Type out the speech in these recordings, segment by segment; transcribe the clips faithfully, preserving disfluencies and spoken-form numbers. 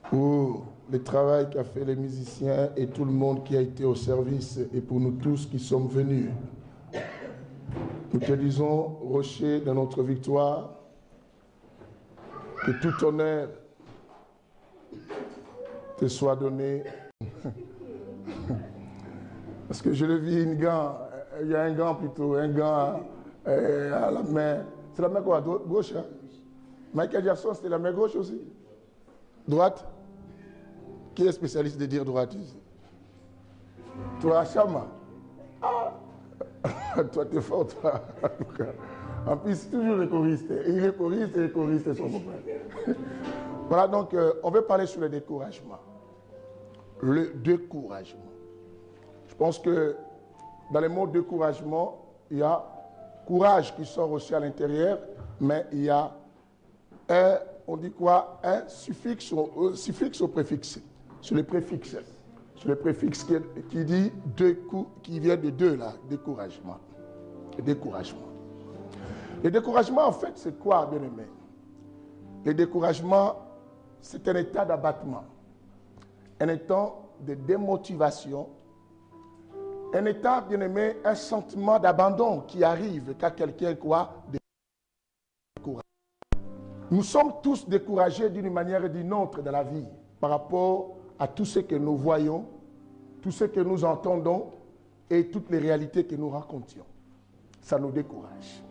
pour le travail qu'a fait les musiciens et tout le monde qui a été au service et pour nous tous qui sommes venus. Nous te disons, rocher de notre victoire, que tout honneur te soit donné. Parce que je le vis, une gant, il y a un gant plutôt, un gant euh, à la main. C'est la main quoi, gauche hein? Michael Jackson, c'était la main gauche aussi? Droite? Qui est spécialiste de dire droite ici? Toi, Chama? Ah. Toi, t'es fort, toi. En plus, toujours les choristes. Il est choriste et les choristes sont copains. Voilà, donc, euh, on veut parler sur le découragement. Le découragement. Je pense que dans le mot découragement, il y a courage qui sort aussi à l'intérieur, mais il y a un, on dit quoi, un suffixe, un suffixe au préfixe. Sur le préfixe. Sur le préfixe qui, qui dit deux coups, qui vient de deux là, découragement. Découragement. Le découragement, en fait, c'est quoi, bien-aimé? Le découragement, c'est un état d'abattement, un état de démotivation, un état, bien-aimé, un sentiment d'abandon qui arrive quand quelqu'un quoi décourage. Nous sommes tous découragés d'une manière ou d'une autre dans la vie par rapport à tout ce que nous voyons, tout ce que nous entendons et toutes les réalités que nous racontions. Ça nous décourage.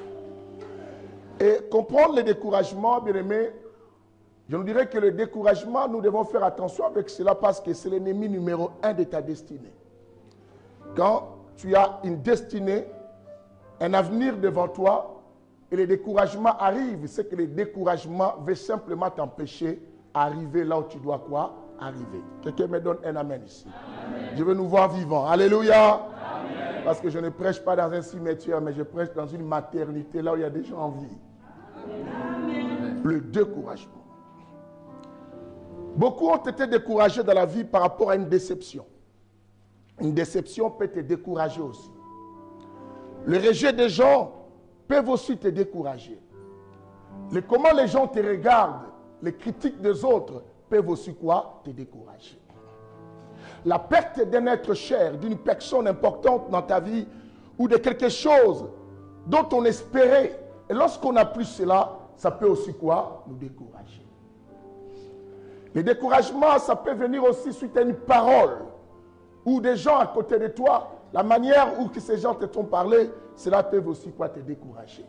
Et comprendre le découragement, bien aimé, je nous dirais que le découragement, nous devons faire attention avec cela parce que c'est l'ennemi numéro un de ta destinée. Quand tu as une destinée, un avenir devant toi, et le découragement arrive, c'est que le découragement veut simplement t'empêcher d'arriver là où tu dois quoi? Arriver. Quelqu'un me donne un amen ici. Amen. Je veux nous voir vivants. Alléluia. Amen. Parce que je ne prêche pas dans un cimetière, mais je prêche dans une maternité, là où il y a des gens en vie. Amen. Le découragement. Beaucoup ont été découragés dans la vie par rapport à une déception. Une déception peut te décourager aussi. Le rejet des gens peuvent aussi te décourager. Le, comment les gens te regardent, les critiques des autres peuvent aussi quoi? Te décourager. La perte d'un être cher, d'une personne importante dans ta vie ou de quelque chose dont on espérait. Et lorsqu'on n'a plus cela, ça peut aussi quoi? Nous décourager. Le découragement, ça peut venir aussi suite à une parole ou des gens à côté de toi. La manière où que ces gens te t'ont parlé, cela peut aussi quoi? Te décourager.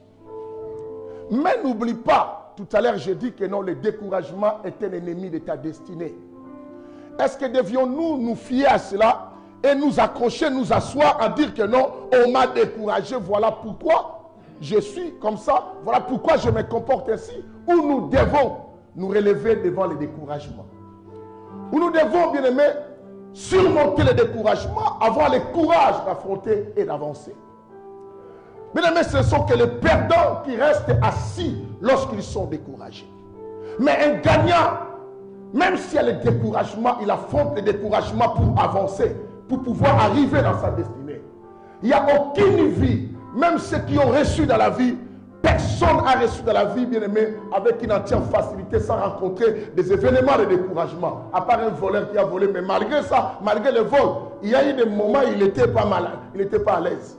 Mais n'oublie pas, tout à l'heure j'ai dit que non, le découragement est un ennemi de ta destinée. Est-ce que devions-nous nous fier à cela et nous accrocher, nous asseoir à dire que non, on m'a découragé, voilà pourquoi je suis comme ça, voilà pourquoi je me comporte ainsi, ou nous devons nous relever devant le découragement? Ou nous devons, bien aimé, surmonter le découragement, avoir le courage d'affronter et d'avancer. Bien aimé, ce ne sont que les perdants qui restent assis lorsqu'ils sont découragés. Mais un gagnant, même s'il y a le découragement, il affronte le découragement pour avancer, pour pouvoir arriver dans sa destinée. Il n'y a aucune vie, même ceux qui ont reçu dans la vie, personne n'a reçu dans la vie, bien aimé, avec une entière facilité, sans rencontrer des événements de découragement. À part un voleur qui a volé, mais malgré ça, malgré le vol, il y a eu des moments où il n'était pas malade, il n'était pas à l'aise.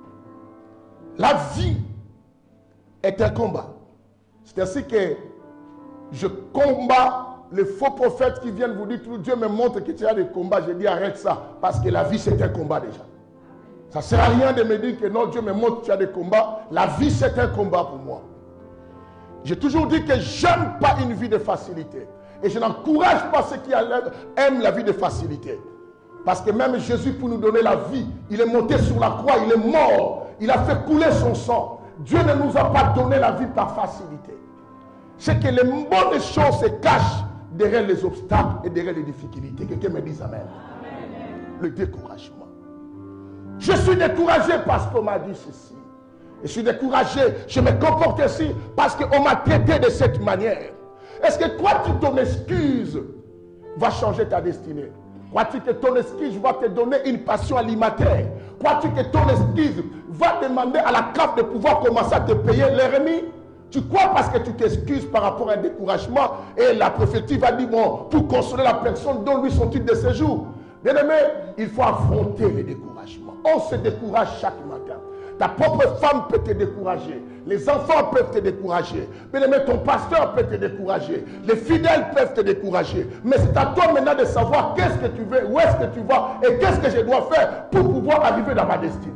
La vie est un combat. C'est ainsi que je combats les faux prophètes qui viennent vous dire que Dieu me montre que tu as des combats. Je dis arrête ça, parce que la vie c'est un combat déjà. Ça ne sert à rien de me dire que non, Dieu me montre que tu as des combats. La vie c'est un combat pour moi. J'ai toujours dit que je n'aime pas une vie de facilité. Et je n'encourage pas ceux qui aiment la vie de facilité. Parce que même Jésus, pour nous donner la vie, il est monté sur la croix, il est mort. Il a fait couler son sang. Dieu ne nous a pas donné la vie par facilité. C'est que les bonnes choses se cachent derrière les obstacles et derrière les difficultés. Quelqu'un me dise amen. Amen. Le découragement. Je suis découragé parce qu'on m'a dit ceci. Je suis découragé, je me comporte ainsi parce qu'on m'a traité de cette manière. Est-ce que toi, tu ton excuse va changer ta destinée? Crois-tu que ton excuse va te donner une passion alimentaire? Crois-tu que ton excuse va demander à la C A F de pouvoir commencer à te payer les remis? Tu crois parce que tu t'excuses par rapport à un découragement et la prophétie va dire, bon, pour consoler la personne, donne-lui son titre de séjour. Bien-aimé, il faut affronter les découragements. On se décourage chaque matin. Ta propre femme peut te décourager. Les enfants peuvent te décourager. Bien-aimé, ton pasteur peut te décourager. Les fidèles peuvent te décourager. Mais c'est à toi maintenant de savoir qu'est-ce que tu veux, où est-ce que tu vas et qu'est-ce que je dois faire pour pouvoir arriver dans ma destinée.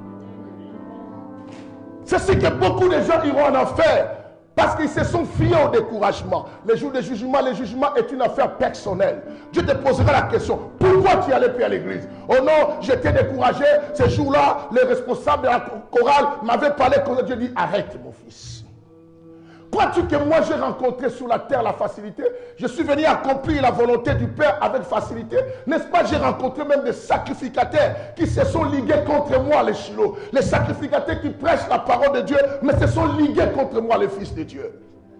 C'est ce que beaucoup de gens iront en enfer parce qu'ils se sont fiés au découragement. Le jour du jugement, le jugement est une affaire personnelle. Dieu te posera la question, pourquoi tu allais plus à l'église? Oh non, j'étais découragé. Ce jour-là, le responsable de la chorale m'avait parlé comme Dieu dit, arrête mon fils. Crois-tu que moi j'ai rencontré sur la terre la facilité? Je suis venu accomplir la volonté du Père avec facilité. N'est-ce pas? J'ai rencontré même des sacrificateurs qui se sont ligués contre moi, les Shiloh. Les sacrificateurs qui prêchent la parole de Dieu, mais se sont ligués contre moi, les fils de Dieu.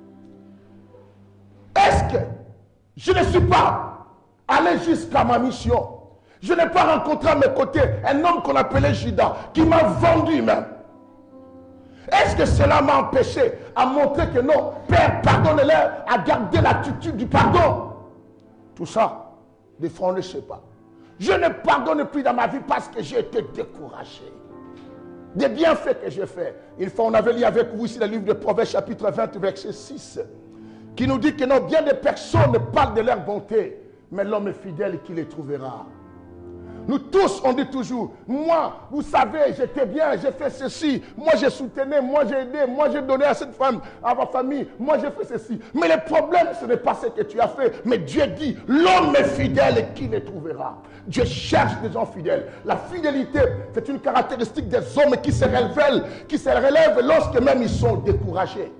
Est-ce que je ne suis pas allé jusqu'à ma mission? Je n'ai pas rencontré à mes côtés un homme qu'on appelait Judas, qui m'a vendu même. Est-ce que cela m'a empêché à montrer que non, Père, pardonne-leur, à garder l'attitude du pardon? Tout ça, des fois, on ne sait pas. Je ne pardonne plus dans ma vie parce que j'ai été découragé. Des bienfaits que j'ai faits. Une fois, on avait lu avec vous ici le livre de Proverbes, chapitre vingt, verset six, qui nous dit que non, bien des personnes parlent de leur bonté, mais l'homme est fidèle qui les trouvera. Nous tous, on dit toujours, moi, vous savez, j'étais bien, j'ai fait ceci, moi j'ai soutenu, moi j'ai aidé, moi j'ai donné à cette femme, à ma famille, moi j'ai fait ceci. Mais le problème, ce n'est pas ce que tu as fait, mais Dieu dit, l'homme est fidèle et qui les trouvera? Dieu cherche des gens fidèles. La fidélité, c'est une caractéristique des hommes qui se révèlent, qui se relèvent lorsque même ils sont découragés.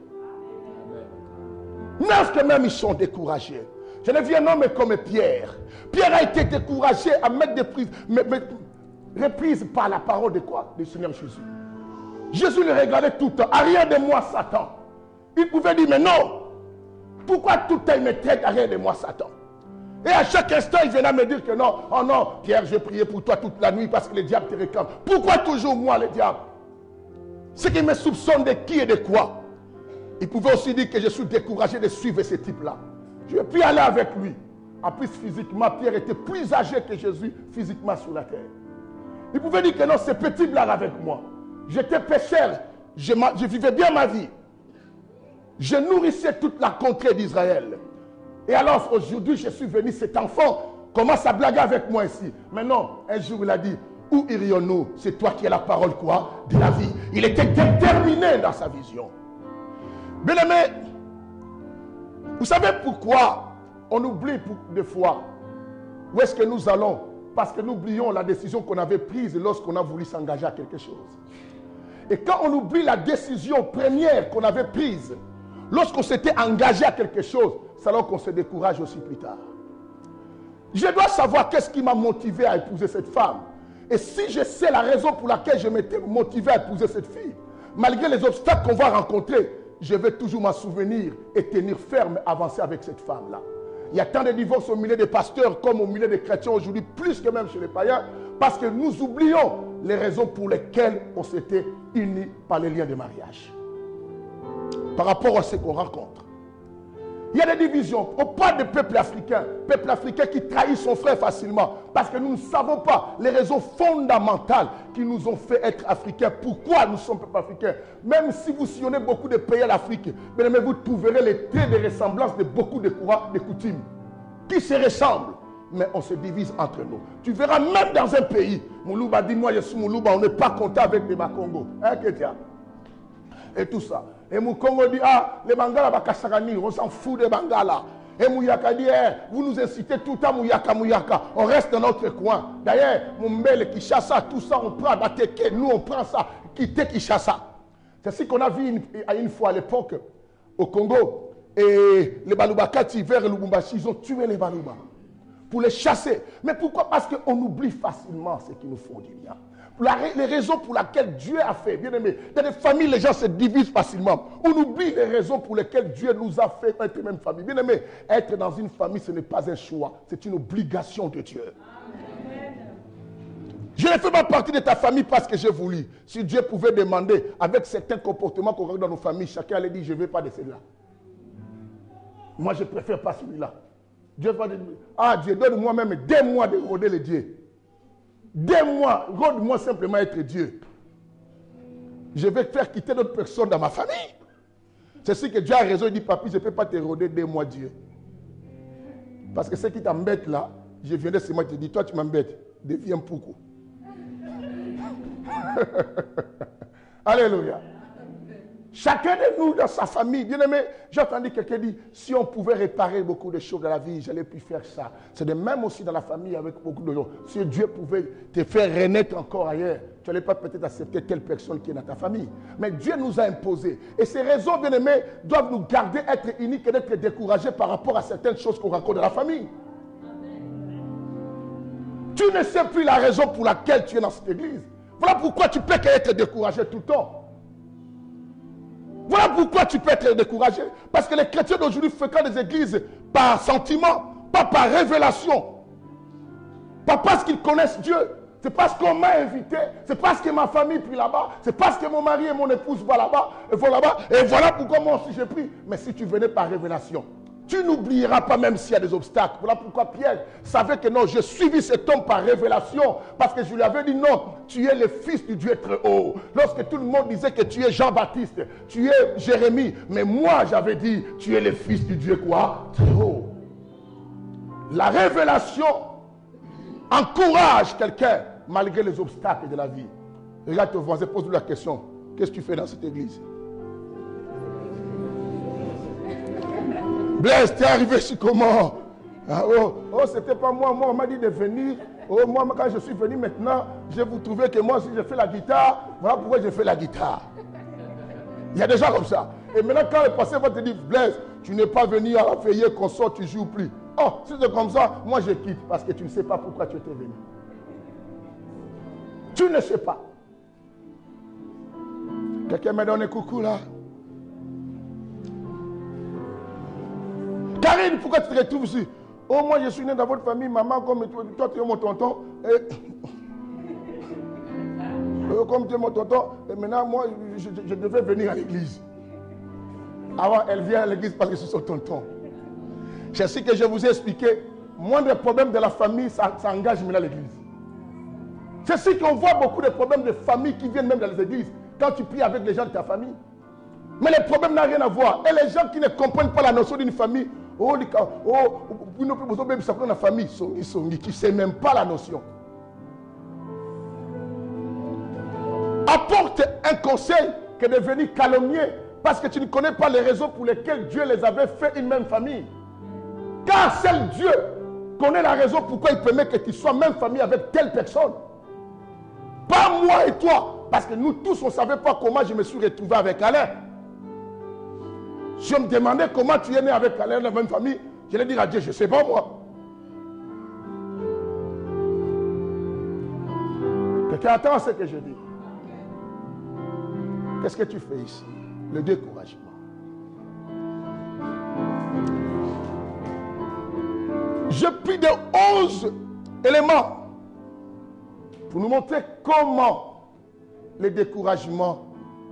Lorsque même ils sont découragés. Je ne viens nommer comme Pierre. Pierre a été découragé à mettre des prises, mais, mais, reprises par la parole de quoi? Du Seigneur Jésus. Jésus le regardait tout le temps. Arrière de moi, Satan. Il pouvait dire, mais non. Pourquoi tout le temps il me traite arrière de moi, Satan? Et à chaque instant, il venait me dire que non. Oh non, Pierre, j'ai prié pour toi toute la nuit parce que le diable te réclame. Pourquoi toujours moi, le diable? C'est qu'il me soupçonne de qui et de quoi. Il pouvait aussi dire que je suis découragé de suivre ce type-là. Je ne vais plus aller avec lui. En plus, physiquement, Pierre était plus âgé que Jésus physiquement sur la terre. Il pouvait dire que non, ce petit blague avec moi. J'étais pécheur. Je, je vivais bien ma vie. Je nourrissais toute la contrée d'Israël. Et alors, aujourd'hui, je suis venu, cet enfant commence à blaguer avec moi ici. Mais non, un jour, il a dit, où irions-nous? C'est toi qui as la parole, quoi? De la vie. Il était déterminé dans sa vision. Bien-aimé, vous savez pourquoi on oublie des fois où est-ce que nous allons? Parce que nous oublions la décision qu'on avait prise lorsqu'on a voulu s'engager à quelque chose. Et quand on oublie la décision première qu'on avait prise lorsqu'on s'était engagé à quelque chose, c'est alors qu'on se décourage aussi plus tard. Je dois savoir qu'est-ce qui m'a motivé à épouser cette femme. Et si je sais la raison pour laquelle je m'étais motivé à épouser cette fille, malgré les obstacles qu'on va rencontrer, je vais toujours m'en souvenir et tenir ferme, avancer avec cette femme-là. Il y a tant de divorces au milieu des pasteurs comme au milieu des chrétiens aujourd'hui, plus que même chez les païens, parce que nous oublions les raisons pour lesquelles on s'était unis par les liens de mariage. Par rapport à ce qu'on rencontre. Il y a des divisions. On parle de peuple africain, peuple africain qui trahit son frère facilement, parce que nous ne savons pas les raisons fondamentales qui nous ont fait être africains. Pourquoi nous sommes peuple africains? Même si vous sillonnez beaucoup de pays en Afrique, mais vous trouverez les traits de ressemblance de beaucoup de courants, de coutumes, qui se ressemblent, mais on se divise entre nous. Tu verras même dans un pays, Moulouba dit, moi je suis Moulouba, on n'est pas content avec les Bakongo. Hein, Kétia? Et tout ça. Et Moukongo dit, ah, les Bangala Bakasarani, on s'en fout des Bangala. Et Mouyaka dit, eh, vous nous incitez tout le temps, Mouyaka, Mouyaka. On reste dans notre coin. D'ailleurs, Moumbele, Kishasa, tout ça, on prend Bateke, nous on prend ça, quitter Kishasa. C'est ce qu'on a vu une, une fois à l'époque au Congo. Et les Baloubakati vers Lubumbashi, ils ont tué les Balouba pour les chasser. Mais pourquoi? Parce qu'on oublie facilement ce qui nous font du bien. La, les raisons pour lesquelles Dieu a fait, bien aimé, dans les familles, les gens se divisent facilement. On oublie les raisons pour lesquelles Dieu nous a fait être même famille. Bien aimé, être dans une famille, ce n'est pas un choix, c'est une obligation de Dieu. Amen. Je ne fais pas partie de ta famille parce que j'ai voulu. Si Dieu pouvait demander, avec certains comportements qu'on regarde dans nos familles, chacun allait dire, je ne veux pas de celui-là. Moi, je préfère pas celui-là. Dieu va dire, ah Dieu, donne-moi même deux mois de rôder le Dieu. Deux mois, rôde-moi simplement être Dieu. Je vais faire quitter d'autres personnes dans ma famille. C'est ce que Dieu a raison, il dit, papi, je ne peux pas te rôder deux mois Dieu. Parce que ce qui t'embête là, je viendrai seulement te dire, toi tu m'embêtes, deviens poukou. Alléluia. Chacun de nous dans sa famille, bien aimé, j'ai entendu quelqu'un dire, si on pouvait réparer beaucoup de choses dans la vie, j'allais plus faire ça. C'est de même aussi dans la famille avec beaucoup de gens. Si Dieu pouvait te faire renaître encore ailleurs, tu n'allais pas peut-être accepter telle personne qui est dans ta famille. Mais Dieu nous a imposé. Et ces raisons, bien aimé, doivent nous garder être uniques et d'être découragés par rapport à certaines choses qu'on rencontre dans la famille. Tu ne sais plus la raison pour laquelle tu es dans cette église. Voilà pourquoi tu peux être découragé tout le temps. Voilà pourquoi tu peux être découragé. Parce que les chrétiens d'aujourd'hui fréquentent des églises par sentiment, pas par révélation. Pas parce qu'ils connaissent Dieu. C'est parce qu'on m'a invité. C'est parce que ma famille prie là-bas. C'est parce que mon mari et mon épouse vont là-bas. Et vont là-bas. Et voilà pourquoi moi aussi j'ai pris. Mais si tu venais par révélation, tu n'oublieras pas même s'il y a des obstacles. Voilà pourquoi Pierre savait que non, je suivis cet homme par révélation. Parce que je lui avais dit non, tu es le fils du Dieu très haut. Lorsque tout le monde disait que tu es Jean-Baptiste, tu es Jérémie. Mais moi j'avais dit, tu es le fils du Dieu quoi? Très haut. La révélation encourage quelqu'un malgré les obstacles de la vie. Regarde ton voisin, pose-lui la question. Qu'est-ce que tu fais dans cette église? Blaise, t'es arrivé ici comment? Ah, oh, oh c'était pas moi. Moi, on m'a dit de venir. Oh, moi, quand je suis venu maintenant, je vous trouvais que moi, si je fais la guitare, voilà pourquoi je fais la guitare. Il y a des gens comme ça. Et maintenant, quand le pasteur va te dire, Blaise, tu n'es pas venu à la veillée qu'on sort, tu ne joues plus. Oh, si c'est comme ça, moi je quitte parce que tu ne sais pas pourquoi tu étais venu. Tu ne sais pas. Quelqu'un m'a donné coucou là. Karine, pourquoi tu te retrouves ici? Oh, moi je suis né dans votre famille, maman, comme toi, toi tu es mon tonton. Et... comme tu es mon tonton, et maintenant moi je, je, je devais venir à l'église. Avant, elle vient à l'église parce que je suis son tonton. C'est ce que je vous ai expliqué. Moindre problème de la famille, ça, ça engage maintenant l'église. C'est ce qu'on voit beaucoup de problèmes de famille qui viennent même dans les églises. Quand tu pries avec les gens de ta famille. Mais les problèmes n'ont rien à voir. Et les gens qui ne comprennent pas la notion d'une famille, oh, oh, tu ne sais même pas la notion. Apporte un conseil que de venir calomnier parce que tu ne connais pas les raisons pour lesquelles Dieu les avait fait une même famille. Car seul Dieu connaît la raison pourquoi il permet que tu sois même famille avec telle personne. Pas moi et toi. Parce que nous tous, on ne savait pas comment je me suis retrouvé avec Alain. Si on me demandait comment tu es né avec Alain dans la même famille, je vais dire à Dieu, je ne sais pas moi. Quelqu'un attend ce que je dis. Qu'est-ce que tu fais ici? Le découragement. J'ai pris de onze éléments pour nous montrer comment le découragement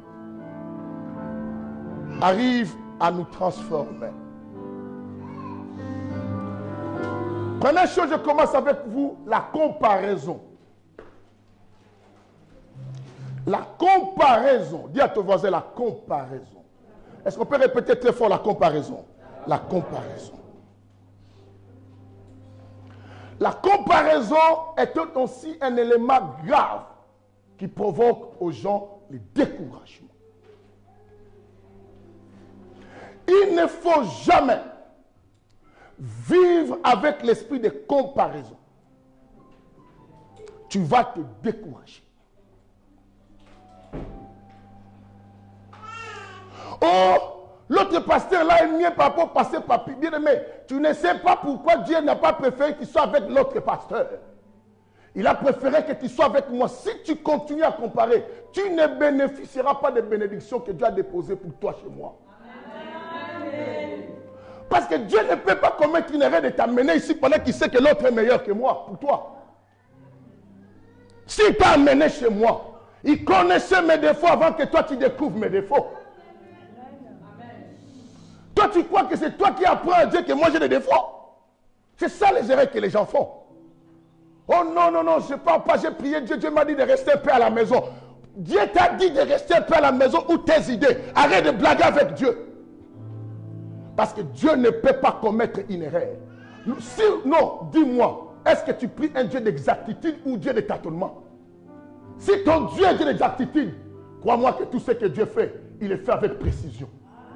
arrive à nous transformer. Première chose, je commence avec vous, la comparaison. La comparaison. Dis à ton voisin la comparaison. Est-ce qu'on peut répéter très fort la comparaison? La comparaison. La comparaison est aussi un élément grave qui provoque aux gens le découragement. Il ne faut jamais vivre avec l'esprit de comparaison. Tu vas te décourager. Oh, l'autre pasteur là est mieux par rapport au pasteur papi. Bien aimé, tu ne sais pas pourquoi Dieu n'a pas préféré que tu sois avec l'autre pasteur. Il a préféré que tu sois avec moi. Si tu continues à comparer, tu ne bénéficieras pas des bénédictions que Dieu a déposées pour toi chez moi. Amen. Parce que Dieu ne peut pas commettre une erreur de t'amener ici pendant qu'il sait que l'autre est meilleur que moi pour toi. S'il t'a amené chez moi, il connaissait mes défauts avant que toi tu découvres mes défauts. Toi tu crois que c'est toi qui apprends à dire que moi j'ai des défauts. C'est ça les erreurs que les gens font. Oh non, non, non, je ne parle pas, j'ai prié Dieu, Dieu m'a dit de rester paix à la maison. Dieu t'a dit de rester paix à la maison ou tes idées. Arrête de blaguer avec Dieu. Parce que Dieu ne peut pas commettre une erreur. Si, non, dis-moi, est-ce que tu pries un Dieu d'exactitude ou Dieu de tâtonnement? Si ton Dieu est Dieu d'exactitude, crois-moi que tout ce que Dieu fait, il le fait avec précision.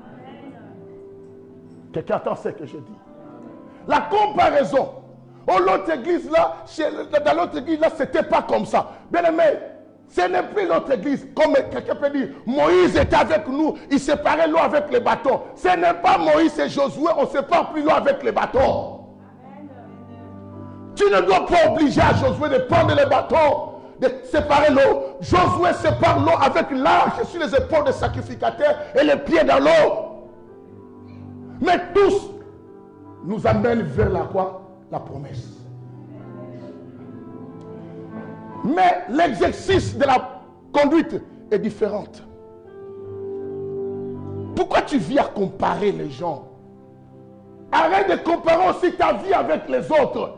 Quelqu'un entend ce que je dis? La comparaison. Oh, l'autre église là, chez, dans l'autre église là, c'était pas comme ça. Bien aimé, ce n'est plus l'autre église. Comme quelqu'un peut dire, Moïse était avec nous, il séparait l'eau avec les bâtons. Ce n'est pas Moïse et Josué, on ne sépare plus l'eau avec les bâtons. Tu ne dois pas obliger à Josué de prendre les bâtons, de séparer l'eau. Josué sépare l'eau avec l'arche sur les épaules des sacrificateurs et les pieds dans l'eau. Mais tous nous amènent vers la quoi? La promesse. Mais l'exercice de la conduite est différent. Pourquoi tu vis à comparer les gens? Arrête de comparer aussi ta vie avec les autres.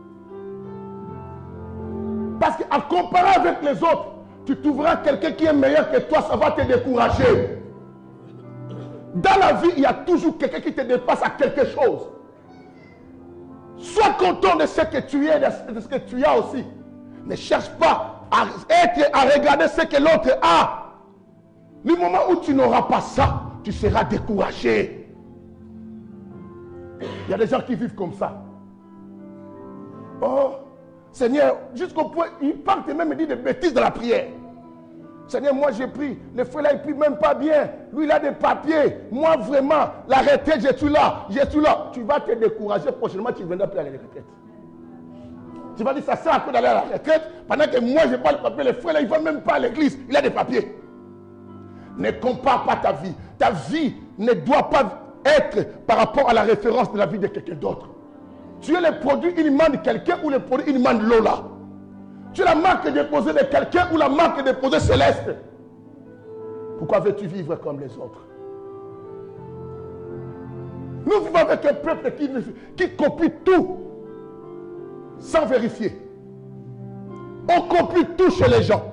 Parce qu'à comparer avec les autres, tu trouveras quelqu'un qui est meilleur que toi, ça va te décourager. Dans la vie, il y a toujours quelqu'un qui te dépasse à quelque chose. Sois content de ce que tu es, de ce que tu as aussi. Ne cherche pas à être, à regarder ce que l'autre a. Le moment où tu n'auras pas ça, tu seras découragé. Il y a des gens qui vivent comme ça. Oh, Seigneur, jusqu'au point, ils partent et même disent des bêtises de la prière. Seigneur, moi j'ai pris, le frère là il prie même pas bien. Lui il a des papiers. Moi vraiment, la retraite, je suis là, je suis là. Tu vas te décourager prochainement, tu ne viendras plus aller à la retraite. Tu vas dire, ça sert à quoi d'aller à la retraite pendant que moi je n'ai pas le papier. Le frère là il ne va même pas à l'église, il a des papiers. Ne compare pas ta vie. Ta vie ne doit pas être par rapport à la référence de la vie de quelqu'un d'autre. Tu es le produit uniquement de quelqu'un ou le produit uniquement de Lola. Tu es la marque déposée de quelqu'un ou la marque déposée céleste. Pourquoi veux-tu vivre comme les autres? Nous vivons avec un peuple qui, qui copie tout sans vérifier. On copie tout chez les gens.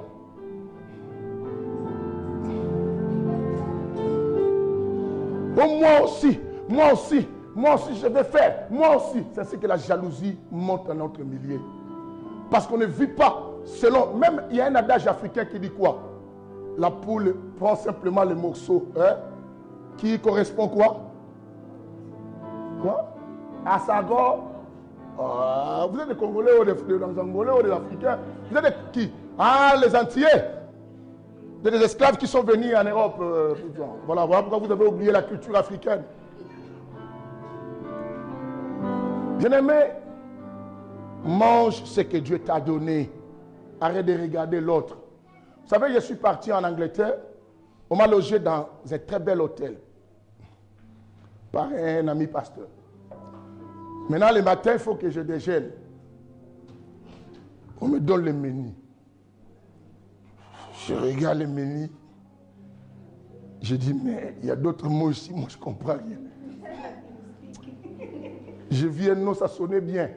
Oh, moi aussi, moi aussi, moi aussi je vais faire, moi aussi. C'est ainsi que la jalousie monte dans notre milieu. Parce qu'on ne vit pas selon... Même, il y a un adage africain qui dit quoi? La poule prend simplement le morceau hein, qui correspond quoi? Quoi? À sa gorge. Ah, vous êtes des Congolais ou des, des Angolais ou des Africains? Vous êtes des, qui? Ah, les Antillais. Des esclaves qui sont venus en Europe. Euh, voilà, voilà pourquoi vous avez oublié la culture africaine. Bien-aimé, mange ce que Dieu t'a donné. Arrête de regarder l'autre. Vous savez, je suis parti en Angleterre. On m'a logé dans un très bel hôtel. Par un ami pasteur. Maintenant, le matin, il faut que je déjeune. On me donne le menu. Je regarde le menu. Je dis, mais il y a d'autres mots ici. Moi, je ne comprends rien. Je viens, non, ça sonnait bien.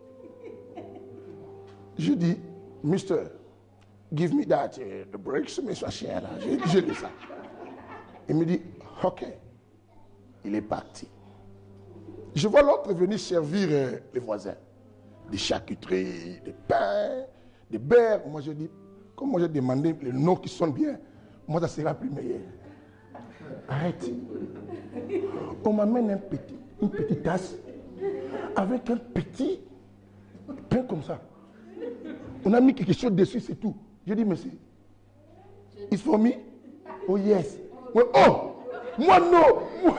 Je dis, Mister, give me that uh, the breaks, mais ça chien là. Je, je dis ça. Il me dit, ok. Il est parti. Je vois l'autre venir servir euh, les voisins. Des charcuteries, des pains, des beurres. Moi je dis, comme moi j'ai demandé les noms qui sont bien, moi ça sera plus meilleur. Arrête. On m'amène un petit, une petite tasse avec un petit pain comme ça. On a mis quelque chose dessus, c'est tout. Je dis, monsieur, it's for me? Oh yes. Well, oh, moi non. Moi.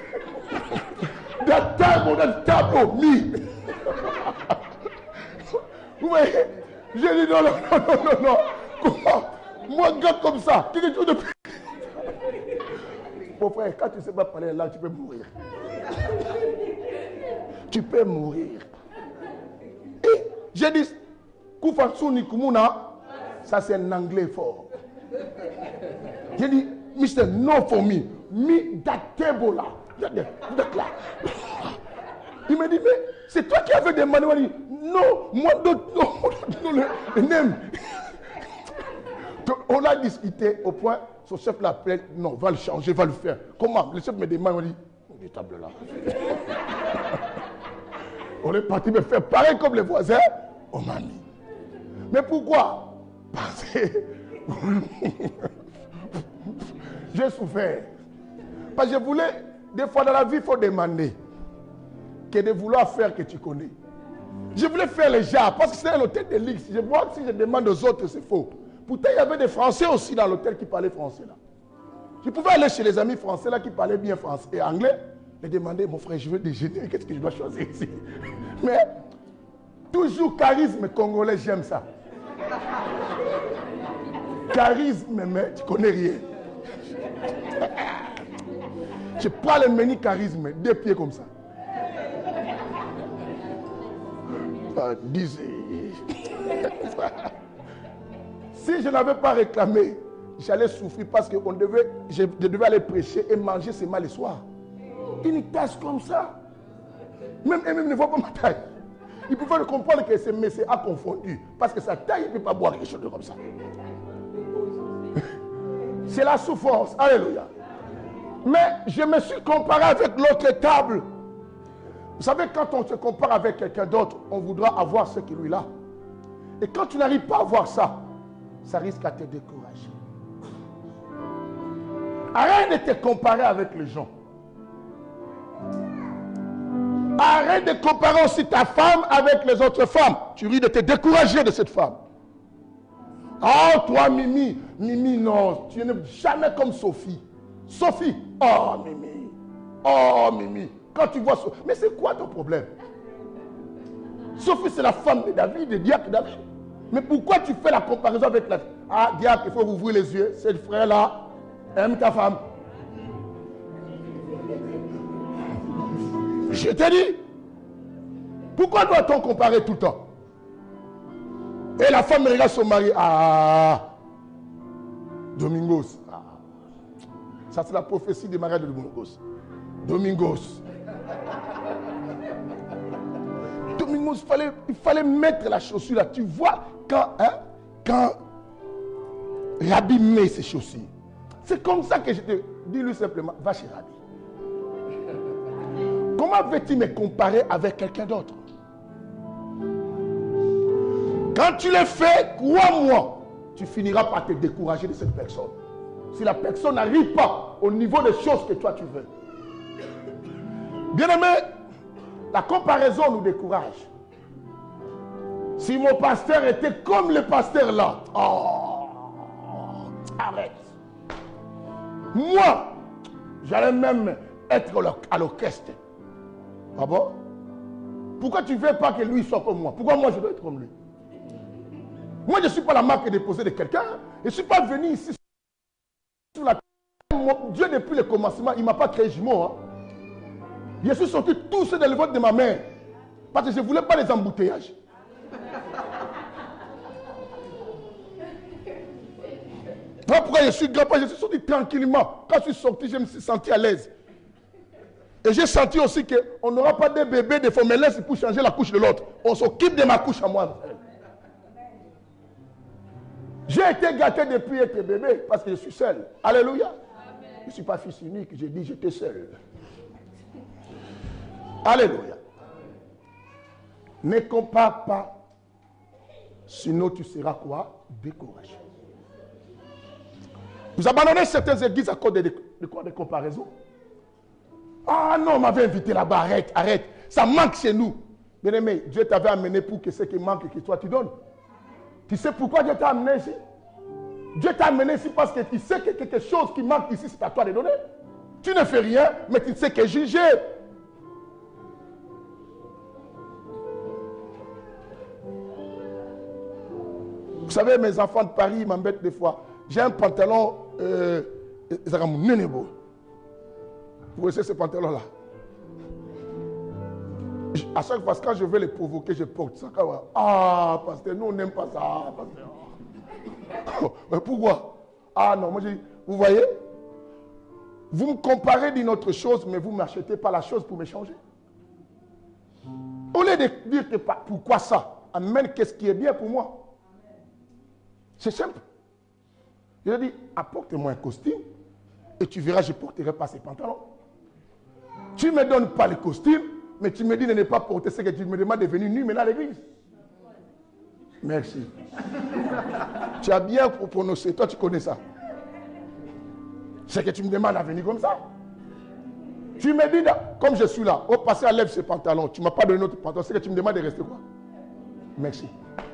That time on that table, me. Oui, j'ai dit non, non, non, non, non. Comment? Moi, gars comme ça, quelque chose de plus. Mon frère, quand tu ne sais pas parler là, tu peux mourir. Tu peux mourir. Et j'ai dit, Koufatsou Nikumuna, Ça, c'est un anglais fort. J'ai dit, mister no for me. Me that table là. là. Il m'a dit, mais c'est toi qui avais demandé. Il m'a dit, non, moi, non, non, non, le name. On a discuté au point, son chef l'appelle, non, va le changer, va le faire. Comment? Le chef me demande, il m'a dit, des tables là. On est parti me faire pareil comme les voisins, on m'a mis. Mais pourquoi? Parce que j'ai souffert. Parce que je voulais, des fois dans la vie, il faut demander que de vouloir faire que tu connais. Je voulais faire les gens, parce que c'est l'hôtel de l'X. Je vois que si je demande aux autres, c'est faux. Pourtant, il y avait des Français aussi dans l'hôtel qui parlaient français là. Je pouvais aller chez les amis français là qui parlaient bien français et anglais et demander, mon frère, je veux déjeuner, qu'est-ce que je dois choisir ici? Mais toujours charisme congolais, j'aime ça. Charisme, mais tu connais rien. Je prends le menu charisme, deux pieds comme ça. Ah, si je n'avais pas réclamé, j'allais souffrir parce que on devait, je, je devais aller prêcher et manger seulement le soir. Une tasse comme ça. Même eux-mêmes ne voient pas ma taille. Ils pouvaient comprendre que ce monsieur a confondu. Parce que sa taille, il ne peut pas boire quelque chose comme ça. C'est la souffrance. Alléluia. Mais je me suis comparé avec l'autre table. Vous savez, quand on se compare avec quelqu'un d'autre, on voudra avoir ce qu'il lui a. Et quand tu n'arrives pas à avoir ça, ça risque à te décourager. Arrête de te comparer avec les gens. Arrête de comparer aussi ta femme avec les autres femmes. Tu risques de te décourager de cette femme. Oh, toi, Mimi. Mimi, non. Tu n'es jamais comme Sophie. Sophie. Oh, Mimi. Oh, Mimi. Quand tu vois Sophie. Mais c'est quoi ton problème? Sophie, c'est la femme de David, de Diacre David. Mais pourquoi tu fais la comparaison avec la... Ah, Diacre, il faut ouvrir les yeux. Cette frère-là aime ta femme. Je te dis, pourquoi doit-on comparer tout le temps? Et la femme regarde son mari. Ah, Domingos. Ah. Ça, c'est la prophétie des mariages de Domingos. Domingos. Domingos, il fallait, il fallait mettre la chaussure là. Tu vois, quand, hein, quand Rabbi met ses chaussures, c'est comme ça que je te dis lui simplement, va chez Rabbi. Comment veux-tu me comparer avec quelqu'un d'autre? Quand tu le fais, crois-moi, tu finiras par te décourager de cette personne. Si la personne n'arrive pas au niveau des choses que toi tu veux. Bien-aimé, la comparaison nous décourage. Si mon pasteur était comme le pasteur là, oh, arrête. Moi, j'allais même être à l'orchestre. Ah bon? Pourquoi tu ne veux pas que lui soit comme moi? Pourquoi moi je dois être comme lui? Moi je ne suis pas la marque déposée de quelqu'un. Je ne suis pas venu ici sur la terre. Dieu depuis le commencement, il ne m'a pas créé jumeau. Hein. Je suis sorti tout seul dans le ventre de ma mère. Parce que je ne voulais pas les embouteillages. Voilà pourquoi je suis grand, je suis sorti tranquillement. Quand je suis sorti, je me suis senti à l'aise. Et j'ai senti aussi qu'on n'aura pas de bébés de formelès pour changer la couche de l'autre. On s'occupe de ma couche à moi. J'ai été gâté depuis être bébé parce que je suis seul. Alléluia. Amen. Je ne suis pas fils unique, j'ai dit j'étais seul. Alléluia. Ne compare pas, sinon tu seras quoi? Découragé. Vous abandonnez certaines églises à cause de, de, de quoi? De comparaison. Ah non, on m'avait invité là-bas, arrête, arrête. Ça manque chez nous. Bien aimé, Dieu t'avait amené pour que ce qui manque, que toi tu donnes. Tu sais pourquoi Dieu t'a amené ici? Dieu t'a amené ici parce que tu sais que quelque chose qui manque ici, c'est à toi de donner. Tu ne fais rien, mais tu ne sais que juger. Vous savez, mes enfants de Paris m'embêtent des fois. J'ai un pantalon, euh, Vous voyez ce pantalon-là? À chaque fois, quand je veux les provoquer, je porte ça. Ah, pasteur, nous on n'aime pas ça. Pasteur. Pourquoi? Ah non, moi j'ai dit, vous voyez, vous me comparez d'une autre chose, mais vous ne m'achetez pas la chose pour m'échanger. Au lieu de dire que pourquoi ça, amène qu'est-ce qui est bien pour moi. C'est simple. Je lui ai dit, apporte-moi un costume et tu verras, je ne porterai pas ces pantalons. Tu ne me donnes pas le costume, mais tu me dis de ne pas porter ce que tu me demandes de venir nu maintenant à l'église. Merci. Tu as bien prononcé, toi tu connais ça. C'est que tu me demandes à venir comme ça. Tu me dis, comme je suis là, au passé, enlève ce pantalon. Tu ne m'as pas donné notre pantalon, c'est que tu me demandes de rester quoi? Merci.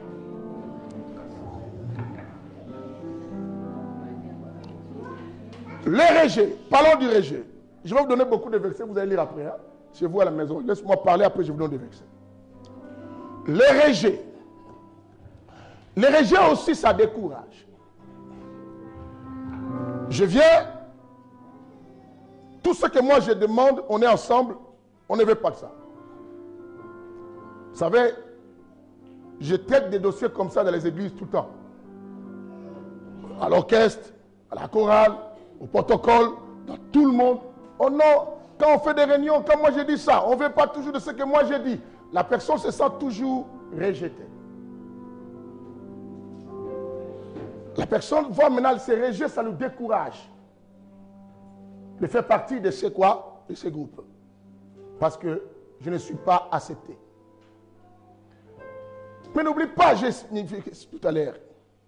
Le rejet, parlons du rejet. Je vais vous donner beaucoup de versets, vous allez lire après. Hein? Chez vous à la maison. Laisse-moi parler, après je vous donne des versets. Le rejet. Le rejet aussi, ça décourage. Je viens, tout ce que moi je demande, on est ensemble, on ne veut pas de ça. Vous savez, je traite des dossiers comme ça dans les églises tout le temps. À l'orchestre, à la chorale, au protocole, dans tout le monde. Oh non, quand on fait des réunions, quand moi je dis ça, on ne veut pas toujours de ce que moi j'ai dit. La personne se sent toujours rejetée. La personne voit maintenant se rejeter, ça le décourage de faire partie de ces quoi? De ces groupes. Parce que je ne suis pas accepté. Mais n'oublie pas, j'ai signifié tout à l'heure.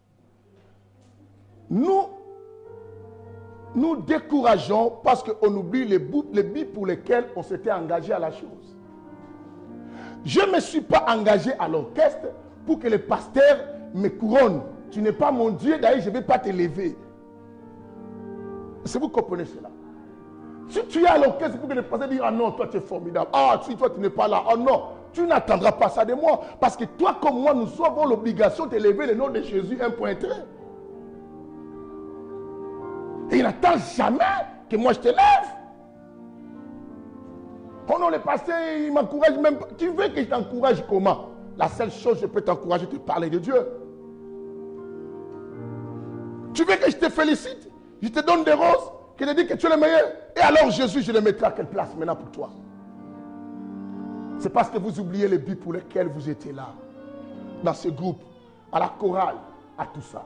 Nous, nous décourageons parce qu'on oublie les buts, les buts pour lesquels on s'était engagé à la chose. Je ne me suis pas engagé à l'orchestre pour que le pasteur me couronne. Tu n'es pas mon Dieu, d'ailleurs je ne vais pas t'élever. Est-ce que vous comprenez cela? Si tu es à l'orchestre pour que le pasteur dise, ah non, toi tu es formidable. Ah, si toi tu n'es pas là. Ah non, tu n'attendras pas ça de moi. Parce que toi comme moi, nous avons l'obligation d'élever le nom de Jésus un point trait. Et il n'attend jamais que moi je te lève. Oh non, le pasteur, il m'encourage même pas. Tu veux que je t'encourage comment? La seule chose que je peux t'encourager, c'est de parler de Dieu. Tu veux que je te félicite? Je te donne des roses, que je te dis que tu es le meilleur. Et alors Jésus, je le mettrai à quelle place maintenant pour toi? C'est parce que vous oubliez les buts pour lesquels vous étiez là. Dans ce groupe, à la chorale, à tout ça.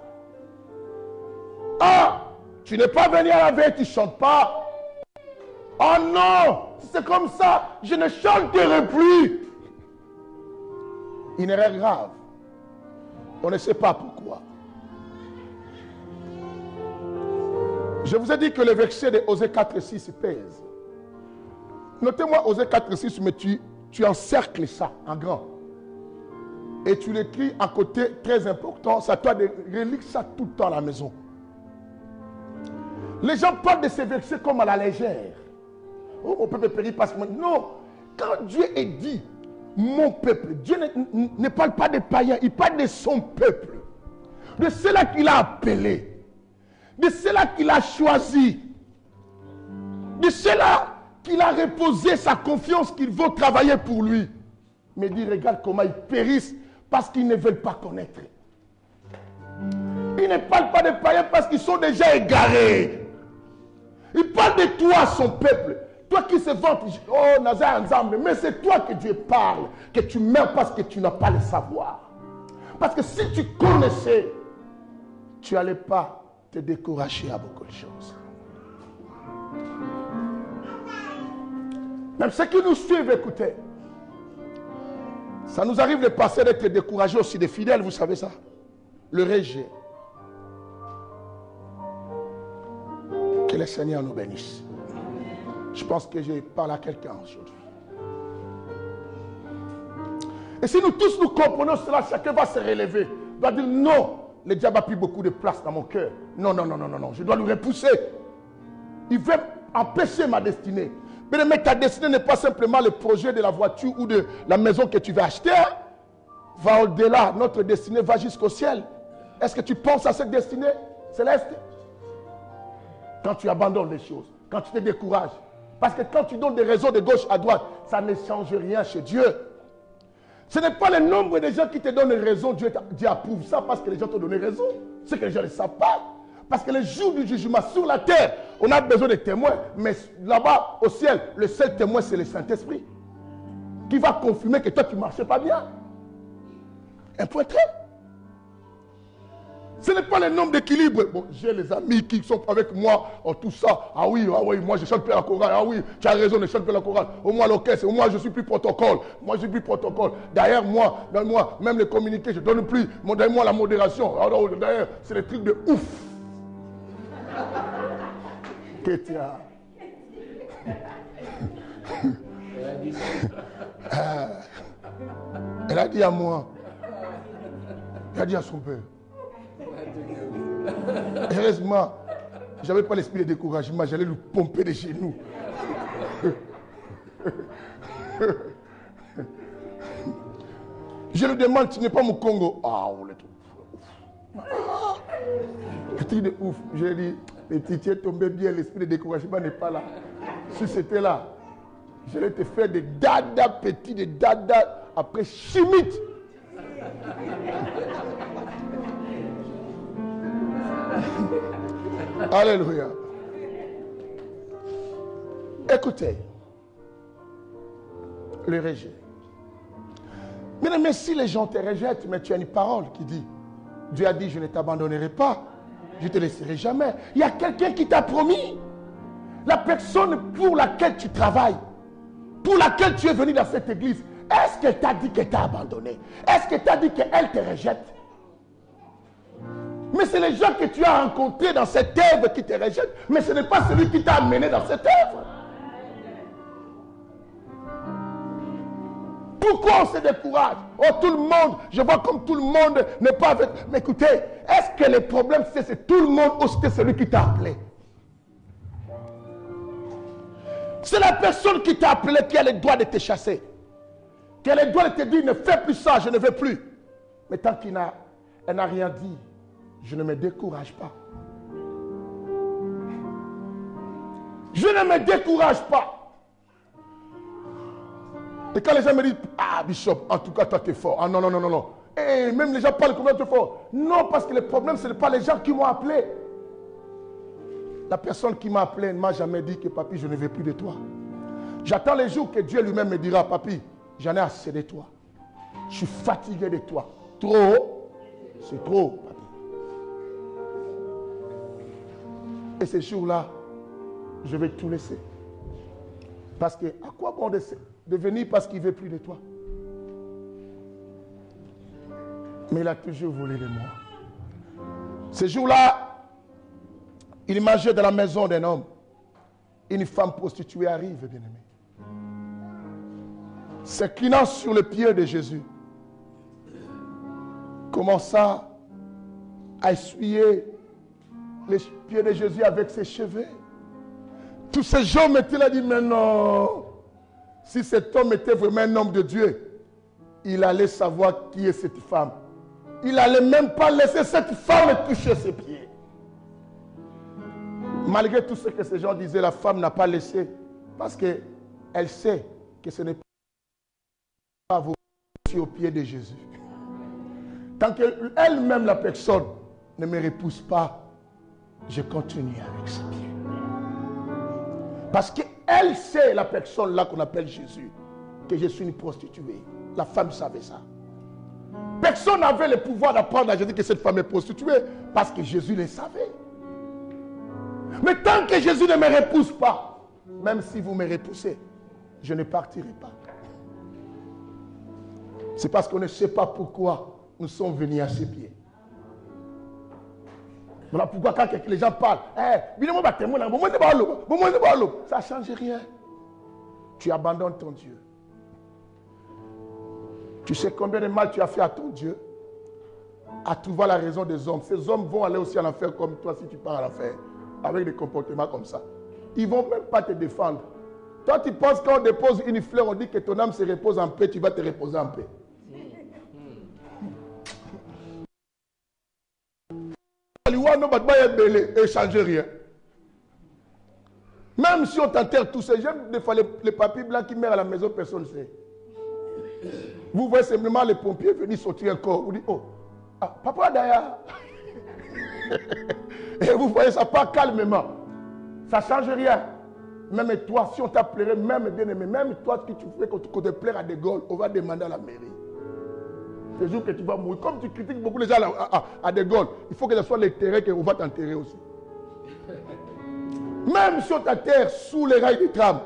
Ah! Tu n'es pas venu à la veille, tu ne chantes pas. Oh non! C'est comme ça, je ne chanterai plus. Une erreur grave. On ne sait pas pourquoi. Je vous ai dit que le verset de Osée quatre six pèse. Notez-moi Osée quatre six, mais tu, tu encercles ça en grand. Et tu l'écris à côté, très important. C'est à toi de relire ça tout le temps à la maison. Les gens parlent de ces versets comme à la légère. Oh, mon peuple périt parce que... Non, quand Dieu est dit, mon peuple, Dieu ne, ne parle pas des païens, il parle de son peuple. De ceux-là qu'il a appelés. De ceux-là qu'il a choisi. De ceux-là qu'il a reposé sa confiance qu'il veut travailler pour lui. Mais dit, regarde comment ils périssent parce qu'ils ne veulent pas connaître. Ils ne parlent pas des païens parce qu'ils sont déjà égarés. Il parle de toi, son peuple. Toi qui se vante, oh, Nazar ensemble. Mais c'est toi que Dieu parle. Que tu meurs parce que tu n'as pas le savoir. Parce que si tu connaissais, tu n'allais pas te décourager à beaucoup de choses. Même ceux qui nous suivent, écoutez. Ça nous arrive de passer d'être découragés aussi des fidèles, vous savez ça. Le rejet. Que le Seigneur nous bénisse. Je pense que je parle à quelqu'un aujourd'hui. Et si nous tous nous comprenons cela, chacun va se relever. Il va dire non, le diable a pris beaucoup de place dans mon cœur. Non, non, non, non, non, non, je dois le repousser. Il veut empêcher ma destinée. Mais ta destinée n'est pas simplement le projet de la voiture ou de la maison que tu vas acheter. Va au-delà. Notre destinée va jusqu'au ciel. Est-ce que tu penses à cette destinée céleste? Quand tu abandonnes les choses, quand tu te décourages. Parce que quand tu donnes des raisons de gauche à droite, ça ne change rien chez Dieu. Ce n'est pas le nombre de gens qui te donnent raison, Dieu, Dieu approuve ça parce que les gens t'ont donné raison. C'est que les gens ne savent pas. Parce que le jour du jugement sur la terre, on a besoin de témoins. Mais là-bas, au ciel, le seul témoin, c'est le Saint-Esprit. Qui va confirmer que toi, tu ne marchais pas bien. Un point très. Ce n'est pas le nombre d'équilibre. Bon, j'ai les amis qui sont avec moi en tout ça. Ah oui, ah oui, moi je chante plus la chorale. Ah oui, tu as raison, je chante plus la chorale. Au moins l'orchestre, au moins je suis plus protocole. Moi je suis plus protocole. D'ailleurs, moi, donne-moi, même les communiqués, je ne donne plus. Donne-moi la modération. Alors, d'ailleurs, c'est des trucs de ouf. Kétia. euh, elle a dit à moi. Elle a dit à son père. Heureusement, je n'avais pas l'esprit de découragement, j'allais lui pomper des genoux. Je lui demande, tu n'es pas mon Congo. Ah, on est tout. Petit de ouf. Je lui ai dit, petit, tu es tombé bien, l'esprit de découragement n'est pas là. Si c'était là, je vais te faire des dada petits, des dada après chimique. Alléluia. Écoutez, le rejet. Mais, mais si les gens te rejettent, mais tu as une parole qui dit, Dieu a dit, je ne t'abandonnerai pas, je ne te laisserai jamais. Il y a quelqu'un qui t'a promis. La personne pour laquelle tu travailles, pour laquelle tu es venu dans cette église, est-ce qu'elle t'a dit qu'elle t'a abandonné? Est-ce qu'elle t'a dit qu'elle te rejette? Mais c'est les gens que tu as rencontrés dans cette œuvre qui te rejettent, mais ce n'est pas celui qui t'a amené dans cette œuvre. Pourquoi on se décourage? Oh, tout le monde, je vois comme tout le monde n'est pas avec. Mais écoutez, est-ce que le problème c'est, c'est tout le monde ou c'est celui qui t'a appelé? C'est la personne qui t'a appelé qui a le droit de te chasser. Qui a le droit de te dire, ne fais plus ça, je ne veux plus. Mais tant qu'il n'a, elle n'a rien dit, je ne me décourage pas. Je ne me décourage pas. Et quand les gens me disent, ah Bishop, en tout cas toi tu es fort. Ah non, non, non, non, non. Et même les gens parlent comme tu es fort. Non, parce que le problème, ce n'est pas les gens qui m'ont appelé. La personne qui m'a appelé ne m'a jamais dit que papi, je ne veux plus de toi. J'attends les jours que Dieu lui-même me dira, papi, j'en ai assez de toi. Je suis fatigué de toi. Trop, c'est trop, papi. Et ces jours-là, je vais tout laisser. Parce que, à quoi bon de, de venir parce qu'il ne veut plus de toi? Mais il a toujours voulu de moi. Ces jours-là, il mangeait dans la maison d'un homme. Une femme prostituée arrive, bien-aimé. S'inclinant sur le pied de Jésus, commença à essuyer les pieds de Jésus avec ses cheveux. Tous ces gens m'étaient là, dit, mais non, si cet homme était vraiment un homme de Dieu, il allait savoir qui est cette femme. Il n'allait même pas laisser cette femme toucher ses pieds. Malgré tout ce que ces gens disaient, la femme n'a pas laissé, parce qu'elle sait que ce n'est pas vous au pied de Jésus. Tant qu'elle-même, la personne, ne me repousse pas, je continue avec ses pieds. Parce qu'elle sait, la personne là qu'on appelle Jésus, que je suis une prostituée. La femme savait ça. Personne n'avait le pouvoir d'apprendre à Jésus que cette femme est prostituée, parce que Jésus le savait. Mais tant que Jésus ne me repousse pas, même si vous me repoussez, je ne partirai pas. C'est parce qu'on ne sait pas pourquoi nous sommes venus à ses pieds. Voilà pourquoi quand les gens parlent, hey, ça ne change rien. Tu abandonnes ton Dieu. Tu sais combien de mal tu as fait à ton Dieu, à trouver la raison des hommes. Ces hommes vont aller aussi à l'enfer comme toi si tu pars à l'enfer, avec des comportements comme ça. Ils ne vont même pas te défendre. Toi, tu penses qu'on dépose une fleur, on dit que ton âme se repose en paix, tu vas te reposer en paix. Et changer rien. Même si on t'enterre tous ces jeunes, des fois les, les papiers blancs qui meurent à la maison, personne ne sait. Vous voyez simplement les pompiers venir sortir un corps. Vous dites, oh, ah, papa d'ailleurs. Et vous voyez, ça part calmement. Ça ne change rien. Même toi, si on t'appellerait, même bien aimé, même toi, ce que tu fais quand tu te plaire à De Gaulle, on va demander à la mairie. Le jour que tu vas mourir, comme tu critiques beaucoup les gens à, à, à De Gaulle, il faut que ce soit les terrains qu'on va t'enterrer aussi. Même sur ta terre, sous les rails du tram,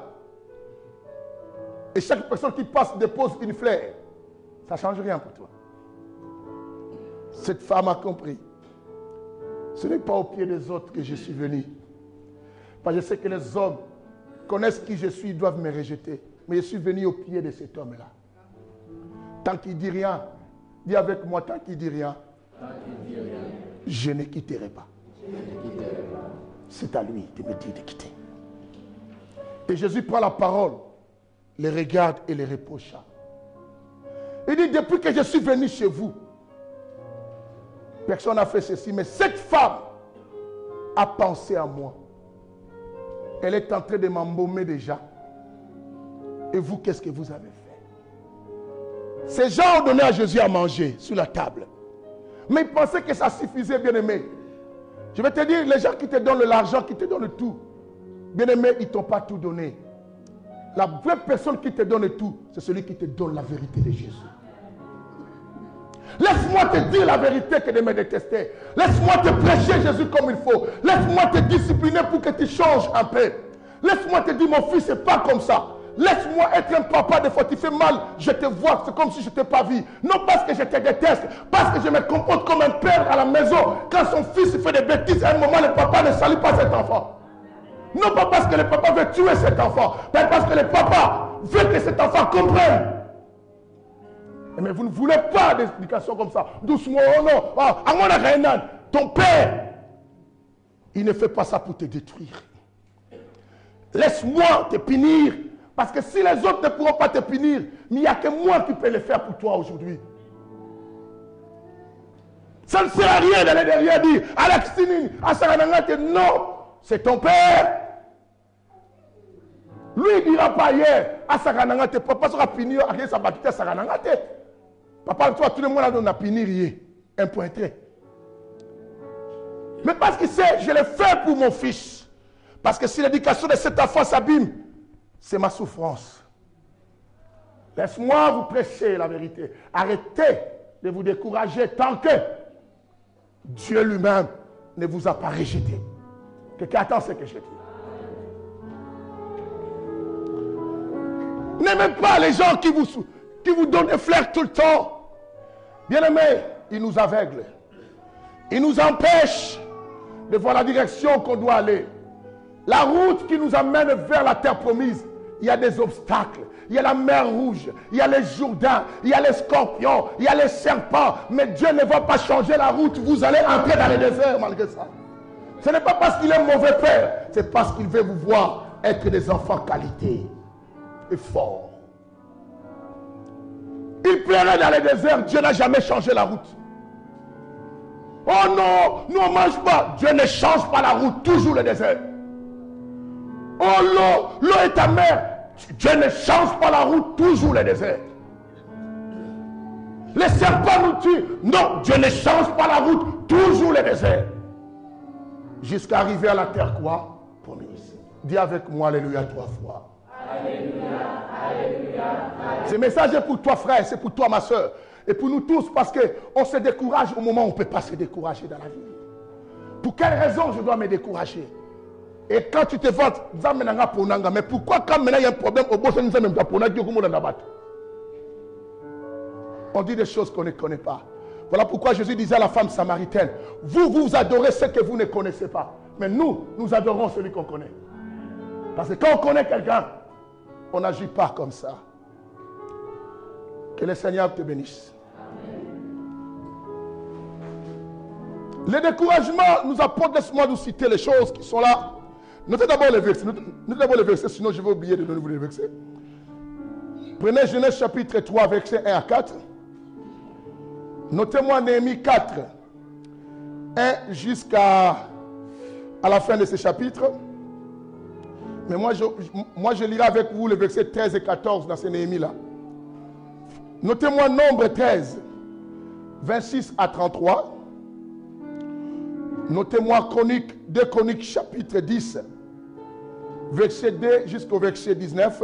et chaque personne qui passe dépose une fleur, ça ne change rien pour toi. Cette femme a compris. Ce n'est pas au pied des autres que je suis venu. Parce que je sais que les hommes connaissent qui je suis, ils doivent me rejeter. Mais je suis venu au pied de cet homme-là. Tant qu'il ne dit rien, dis avec moi, tant qu'il ne dit rien, dit rien. Je ne quitterai pas. pas. C'est à lui de me dire de quitter. Et Jésus prend la parole, les regarde et les reprocha. Il dit, depuis que je suis venu chez vous, personne n'a fait ceci, mais cette femme a pensé à moi. Elle est en train de m'embaumer déjà. Et vous, qu'est-ce que vous avez fait? Ces gens ont donné à Jésus à manger sur la table. Mais ils pensaient que ça suffisait, bien-aimé. Je vais te dire, les gens qui te donnent l'argent, qui te donnent tout, bien-aimé, ils ne t'ont pas tout donné. La vraie personne qui te donne tout, c'est celui qui te donne la vérité de Jésus. Laisse-moi te dire la vérité que de me détester. Laisse-moi te prêcher Jésus comme il faut. Laisse-moi te discipliner pour que tu changes un peu. Laisse-moi te dire, mon fils, c'est pas comme ça. Laisse-moi être un papa, des fois tu fais mal, je te vois, c'est comme si je ne t'ai pas vu. Non parce que je te déteste, parce que je me comporte comme un père à la maison. Quand son fils fait des bêtises, à un moment, le papa ne salue pas cet enfant. Non pas parce que le papa veut tuer cet enfant, mais parce que le papa veut que cet enfant comprenne. Mais vous ne voulez pas d'explication comme ça. Doucement, oh non, oh, ton père, il ne fait pas ça pour te détruire. Laisse-moi te punir. Parce que si les autres ne pourront pas te punir, mais il n'y a que moi qui peux le faire pour toi aujourd'hui. Ça ne sert à rien d'aller derrière dire, Alexine, Asaranangate, non, c'est ton père. Lui, il ne dira pas hier, Asaranangate, papa sera puni, à sa bakite Asaranangate. Papa, toi, tout le monde a puni rien. Un point trait. Mais parce qu'il sait, je l'ai fait pour mon fils. Parce que si l'éducation de cet enfant s'abîme, c'est ma souffrance. Laisse-moi vous prêcher la vérité. Arrêtez de vous décourager tant que Dieu lui-même ne vous a pas rejeté. Quelqu'un attend ce que je dis. N'aimez pas les gens qui vous, qui vous donnent des fleurs tout le temps. Bien-aimés, ils nous aveuglent. Ils nous empêchent de voir la direction qu'on doit aller. La route qui nous amène vers la terre promise, il y a des obstacles. Il y a la mer rouge, il y a les Jourdains, il y a les scorpions, il y a les serpents. Mais Dieu ne va pas changer la route. Vous allez entrer dans le désert malgré ça. Ce n'est pas parce qu'il est mauvais père, c'est parce qu'il veut vous voir être des enfants qualité et forts. Il plairait dans le désert, Dieu n'a jamais changé la route. Oh non, nous on ne mange pas. Dieu ne change pas la route, toujours le désert. Oh l'eau, l'eau est amère. Dieu ne change pas la route, toujours le désert. Les serpents nous tuent. Non, Dieu ne change pas la route, toujours le désert. Jusqu'à arriver à la terre quoi? Promise. Dis avec moi, alléluia, trois fois. Alléluia, alléluia, alléluia. Ce message est pour toi, frère, c'est pour toi, ma soeur. Et pour nous tous, parce qu'on se décourage au moment où on ne peut pas se décourager dans la vie. Pour quelle raison je dois me décourager? Et quand tu te vantes, mais pourquoi quand maintenant il y a un problème au bout, on dit des choses qu'on ne connaît pas. Voilà pourquoi Jésus disait à la femme samaritaine, vous, vous adorez ce que vous ne connaissez pas. Mais nous, nous adorons celui qu'on connaît. Parce que quand on connaît quelqu'un, on n'agit pas comme ça. Que le Seigneur te bénisse. Le découragement nous apporte, laisse-moi nous citer les choses qui sont là. Notez d'abord les versets. Notez d'abord les versets, sinon je vais oublier de donner vous les versets. Prenez Genèse chapitre trois, versets un à quatre. Notez-moi Néhémie quatre, un jusqu'à à la fin de ce chapitre. Mais moi je, moi, je lirai avec vous les versets treize et quatorze dans ce Néhémie-là. Notez-moi Nombre treize, vingt-six à trente-trois. Notez-moi Chronique, deux Chroniques chapitre dix, verset deux jusqu'au verset dix-neuf.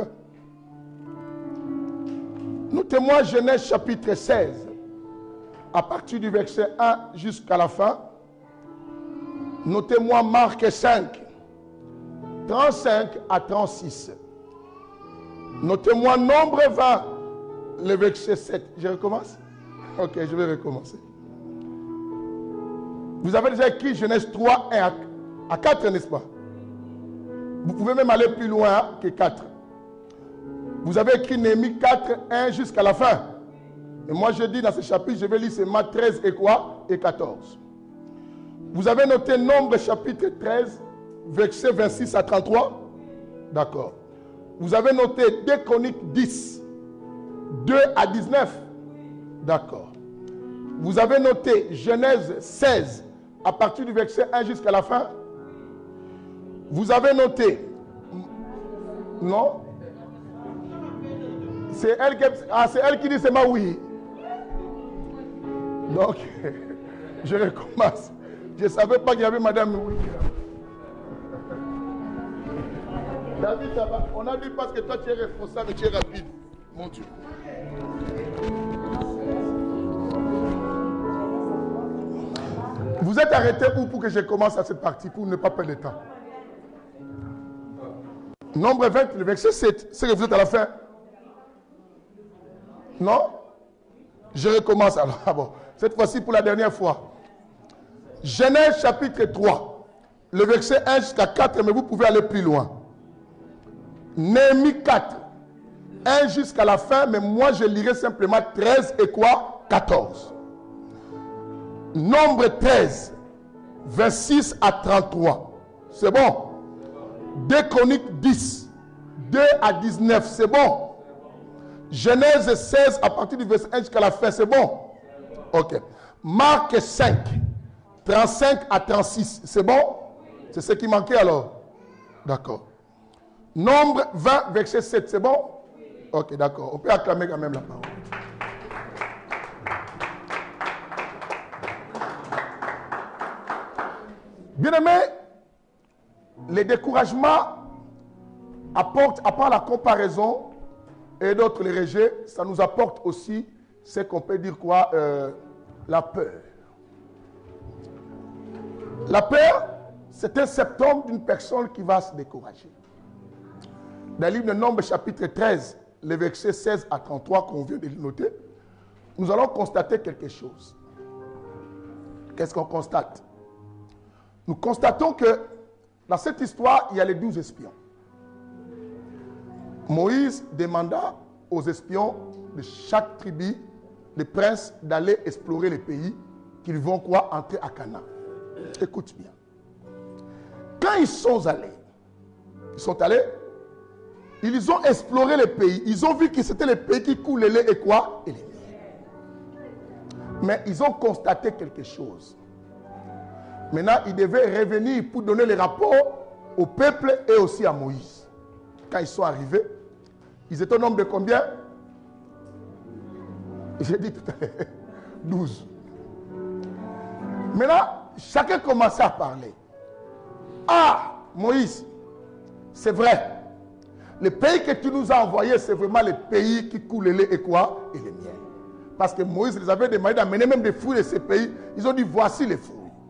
Notez-moi Genèse chapitre seize, à partir du verset un jusqu'à la fin. Notez-moi Marc cinq, trente-cinq à trente-six. Notez-moi Nombre vingt, le verset sept. Je recommence? Ok, je vais recommencer. Vous avez déjà écrit Genèse trois, un à quatre, n'est-ce pas? Vous pouvez même aller plus loin que quatre. Vous avez écrit Néhémie quatre, un jusqu'à la fin. Et moi je dis dans ce chapitre, je vais lire seulement treize et quoi? Et quatorze. Vous avez noté Nombre chapitre treize, verset vingt-six à trente-trois. D'accord. Vous avez noté deux Chroniques dix, deux à dix-neuf. D'accord. Vous avez noté Genèse seize, à partir du verset un jusqu'à la fin. Vous avez noté... Non? C'est elle, qui... ah, c'est elle qui dit c'est ma oui. Donc, je recommence. Je ne savais pas qu'il y avait Madame oui. David, ça va. On a dit parce que toi tu es responsable et tu es rapide. Mon Dieu. Vous êtes arrêté où pour que je commence à cette partie, pour ne pas perdre de temps? Nombre vingt, le verset sept. C'est que vous êtes à la fin? Non? Je recommence alors. Ah bon. Cette fois-ci pour la dernière fois. Genèse chapitre trois. Le verset un jusqu'à quatre, mais vous pouvez aller plus loin. Néhémie quatre. un jusqu'à la fin, mais moi je lirai simplement treize et quoi? quatorze. Nombre treize, vingt-six à trente-trois. C'est bon. deux Chroniques dix, deux à dix-neuf. C'est bon. Genèse seize, à partir du verset un jusqu'à la fin. C'est bon. Ok. Marc cinq, trente-cinq à trente-six. C'est bon. C'est ce qui manquait alors. D'accord. Nombre vingt, verset sept. C'est bon. Ok, d'accord. On peut acclamer quand même la parole. Bien-aimés, les découragements apportent, à part la comparaison et d'autres les rejets, ça nous apporte aussi ce qu'on peut dire quoi, euh, la peur. La peur, c'est un symptôme d'une personne qui va se décourager. Dans le livre de Nombre chapitre treize, les versets seize à trente-trois qu'on vient de noter, nous allons constater quelque chose. Qu'est-ce qu'on constate? Nous constatons que dans cette histoire, il y a les douze espions. Moïse demanda aux espions de chaque tribu, les princes, d'aller explorer les pays, qu'ils vont quoi? Entrer à Canaan. Écoute bien. Quand ils sont allés, ils sont allés, ils ont exploré les pays. Ils ont vu que c'était les pays qui coulaient les et quoi? Et les miels. Mais ils ont constaté quelque chose. Maintenant, ils devaient revenir pour donner les rapports au peuple et aussi à Moïse. Quand ils sont arrivés, ils étaient au nombre de combien? J'ai dit tout à l'heure, douze. Maintenant, chacun commençait à parler. Ah, Moïse, c'est vrai. Le pays que tu nous as envoyé, c'est vraiment le pays qui coule le lait et quoi? Et les miels. Parce que Moïse les avait demandé d'amener même des fruits de ces pays. Ils ont dit, voici les fruits.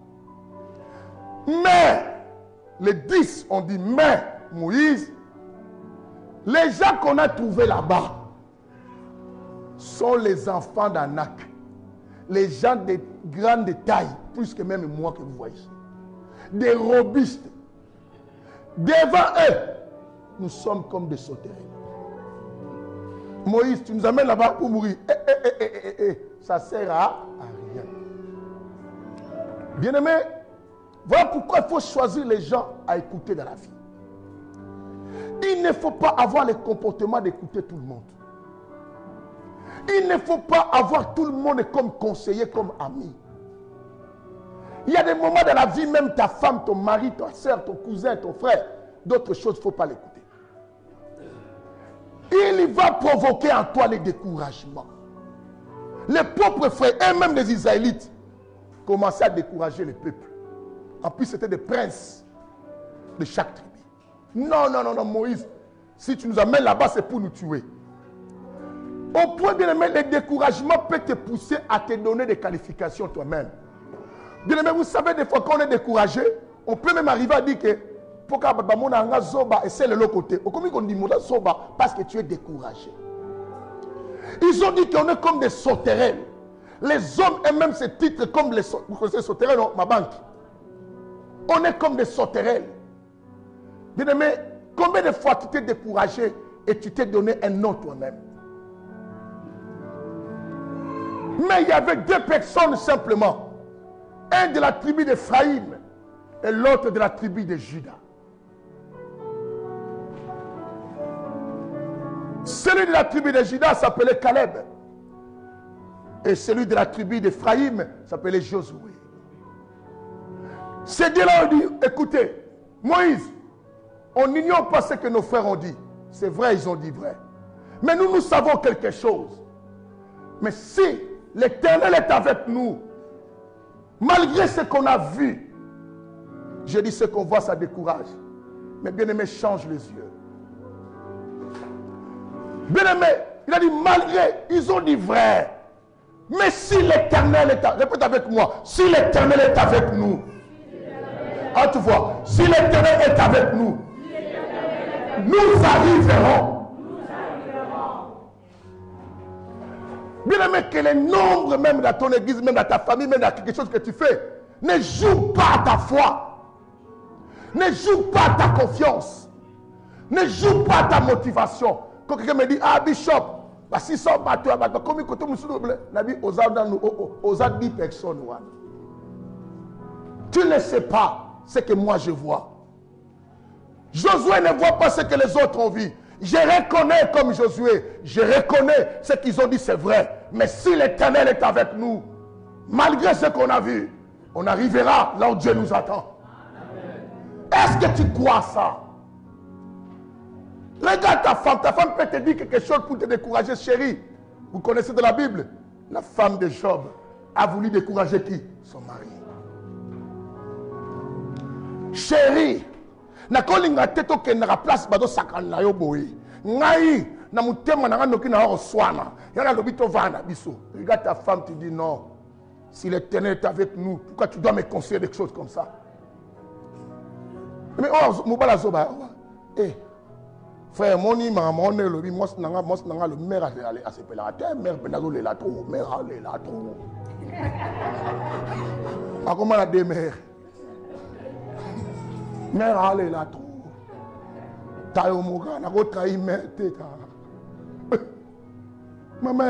Mais, les dix ont dit, mais, Moïse, les gens qu'on a trouvés là-bas sont les enfants d'Anak. Les gens de grande taille, plus que même moi que vous voyez. Des robustes. Devant eux, nous sommes comme des sauterelles. Moïse, tu nous amènes là-bas pour mourir. Eh, eh, eh, eh, eh, eh. Ça sert à, à rien. Bien-aimé, voilà pourquoi il faut choisir les gens à écouter dans la vie. Il ne faut pas avoir le comportement d'écouter tout le monde. Il ne faut pas avoir tout le monde comme conseiller, comme ami. Il y a des moments dans la vie, même ta femme, ton mari, ta soeur, ton cousin, ton frère, d'autres choses, il ne faut pas l'écouter. Il va provoquer en toi les découragements. Les propres frères, et même les Israélites, commençaient à décourager le peuple. En plus, c'était des princes de chaque tribu. Non, non, non, non, Moïse, si tu nous amènes là-bas, c'est pour nous tuer. Au point, bien aimé, le découragement peut te pousser à te donner des qualifications toi-même. Bien aimé, vous savez, des fois, quand on est découragé, on peut même arriver à dire que pour que et c'est de l'autre côté. Comme on dit parce que tu es découragé. Ils ont dit qu'on est comme des sauterelles. Les hommes eux-mêmes se titrent comme les sauterelles. Vous connaissez les sauterelles, non? Ma banque. On est comme des sauterelles. Bien aimé, combien de fois tu t'es découragé et tu t'es donné un nom toi-même? Mais il y avait deux personnes simplement. Un de la tribu d'Ephraïm et l'autre de la tribu de Juda. Celui de la tribu de Juda s'appelait Caleb. Et celui de la tribu d'Ephraïm s'appelait Josué. Ces deux-là ont dit, écoutez, Moïse, on n'ignore pas ce que nos frères ont dit. C'est vrai, ils ont dit vrai. Mais nous, nous savons quelque chose. Mais si l'Éternel est avec nous, malgré ce qu'on a vu, je dis ce qu'on voit, ça décourage. Mais bien aimé, change les yeux. Bien aimé, il a dit malgré, ils ont dit vrai. Mais si l'Éternel est avec nous, répète avec moi, si l'Éternel est avec nous, ah tu vois, si l'Éternel est avec nous, nous arriverons. Bien aimé, que le nombre même dans ton église, même dans ta famille, même dans quelque chose que tu fais, ne joue pas à ta foi. Ne joue pas à ta confiance. Ne joue pas à ta motivation. Quand quelqu'un me dit, ah Bishop, bah, si ça va, tu vas comme il aux dix personnes. Tu ne sais pas ce que moi je vois. Josué ne voit pas ce que les autres ont vu. Je reconnais comme Josué, je reconnais ce qu'ils ont dit, c'est vrai. Mais si l'Éternel est avec nous, malgré ce qu'on a vu, on arrivera là où Dieu nous attend. Est-ce que tu crois ça? Regarde ta femme, ta femme peut te dire quelque chose pour te décourager, chérie. Vous connaissez de la Bible? La femme de Job a voulu décourager qui? Son mari. Chérie, na kolinga teto ke na place bado sakana yo boy. Ngai na mutema na ngano kina ho swana. Yana lobito vana biso. Regarde ta femme, tu dis non. Si l'Éternel est avec nous, pourquoi tu dois me conseiller des choses comme ça? Mais oh, mobala zoba. Eh. Frère, mon ima, mon le mos nanga, mos nanga le mère à s'appeler la terre, mère benazo le lato, mère le lato. A comment la deux mères? Mère allez là tout. Tayo moga na ko trahi mère teta. Maman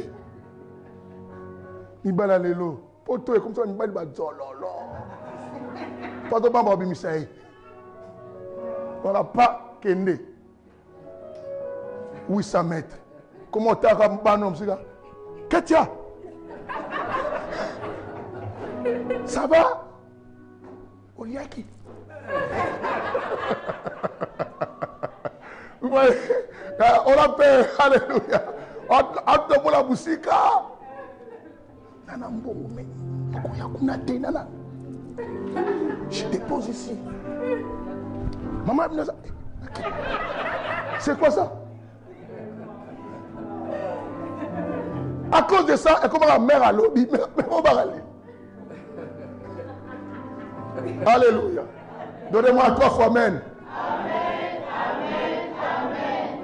ni bala lelo. Poto comme ça ni bali ba zololo. Pas de baba bi misai. On n'a pas kende. huit cents mètres. Comment t'as ramené comme ça? Katia. Ça va? Oliaki. On l'appelle, alléluia. On te la musique. Je dépose ici. Maman, c'est quoi ça? À cause de ça, et comment la mère a lobby, mais on va aller. Alléluia. Donnez-moi trois fois amen. Amen, amen,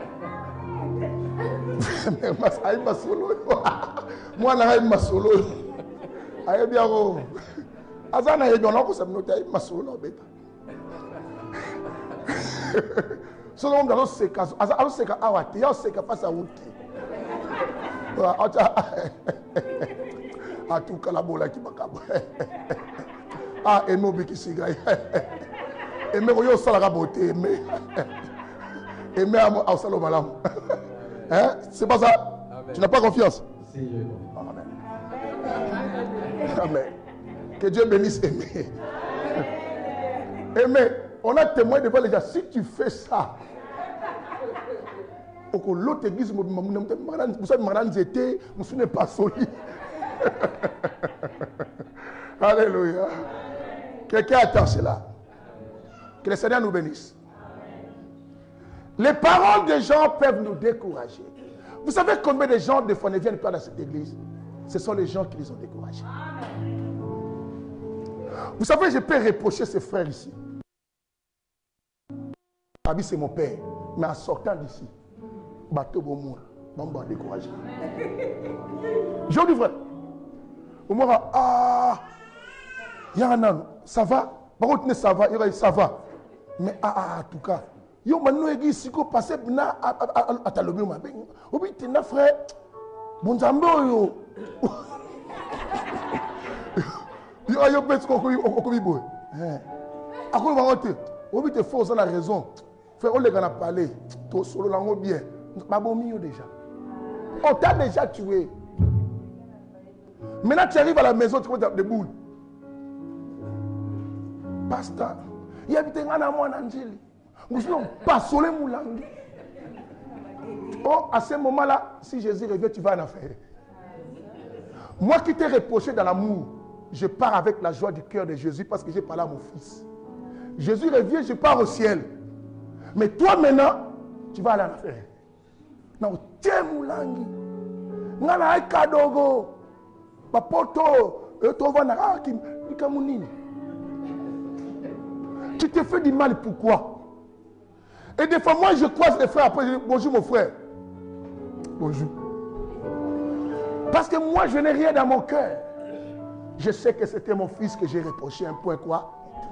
amen. Aïe ma solo. Moi na aïe ma solo. Aïe bien oh. Azana ye dona ko sabno aïe ma solo beta. Solo on dans ce cas, asa ce cas awati, ya ce cas face à wuti. A tout kalabola ki bakabo. Ah, et nous, qui s'y gagne. Et mais vous avez la beauté. Et mais à Salom Malam. Hein? C'est pas ça? Amen. Tu n'as pas confiance? Si, je Amen. Amen. Que Dieu bénisse Aimé. Aimé, on a témoin devant les gens. Si tu fais ça, l'autre église, vous savez, madame Zété, vous n'est pas solide. Alléluia. Quelqu'un attend cela. Que le Seigneur nous bénisse. Les paroles des gens peuvent nous décourager. Vous savez combien de gens, des fois, ne viennent pas dans cette église? Ce sont les gens qui les ont découragés. Vous savez, je peux reprocher ces frères ici. Abi, c'est mon père. Mais en sortant d'ici, bateau bon moi, on va décourager. Je vous dis vrai. Au moins, ah, il y a un an, ça va? Par contre, ça va, il y a ça va. Mais ah, ah, en tout cas, yo maintenant il si ko passer na atalobi ma ben. Obi tina frère. Bon zambo yo. Yo ayo pes ko ko ko bibo. Eh. Ako ba wote. Obi te force la raison. Frère, on les gars parler. To solo lango bien. Ba bomi yo déjà. On t'a déjà tué. Maintenant tu arrives à la maison, tu vois des boules. Pasteur, il y a des gens dans Angélie. Nous sommes pas sur les moulangues. Oh, à ce moment-là, si Jésus revient, tu vas en affaire. Moi qui t'ai reproché dans l'amour, je pars avec la joie du cœur de Jésus parce que j'ai parlé à mon fils. Jésus revient, je pars au ciel. Mais toi maintenant, tu vas aller en affaire. Non, tiens moulangue. Ngana kadogo. Papoto, tu vas na ki kamunini. Tu te fais du mal, pourquoi? Et des fois, moi, je croise les frères après, je dis bonjour mon frère. Bonjour. Parce que moi, je n'ai rien dans mon cœur. Je sais que c'était mon fils que j'ai reproché un point quoi.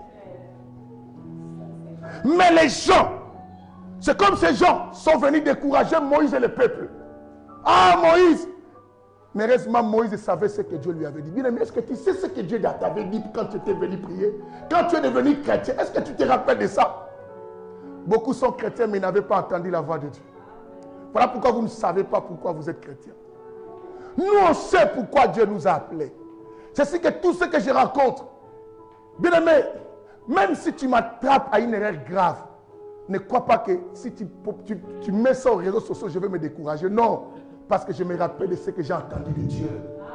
Mais les gens, c'est comme ces gens sont venus décourager Moïse et le peuple. Ah, Moïse! Mais récemment, Moïse savait ce que Dieu lui avait dit. Bien aimé, est-ce que tu sais ce que Dieu t'avait dit quand tu étais venu prier? Quand tu es devenu chrétien, est-ce que tu te rappelles de ça? Beaucoup sont chrétiens, mais ils n'avaient pas entendu la voix de Dieu. Voilà pourquoi vous ne savez pas pourquoi vous êtes chrétien. Nous, on sait pourquoi Dieu nous a appelés. C'est ce que tout ce que je raconte. Bien aimé, même si tu m'attrapes à une erreur grave, ne crois pas que si tu, tu, tu mets ça aux réseaux sociaux, je vais me décourager. Non. Parce que je me rappelle de ce que j'ai entendu de Dieu.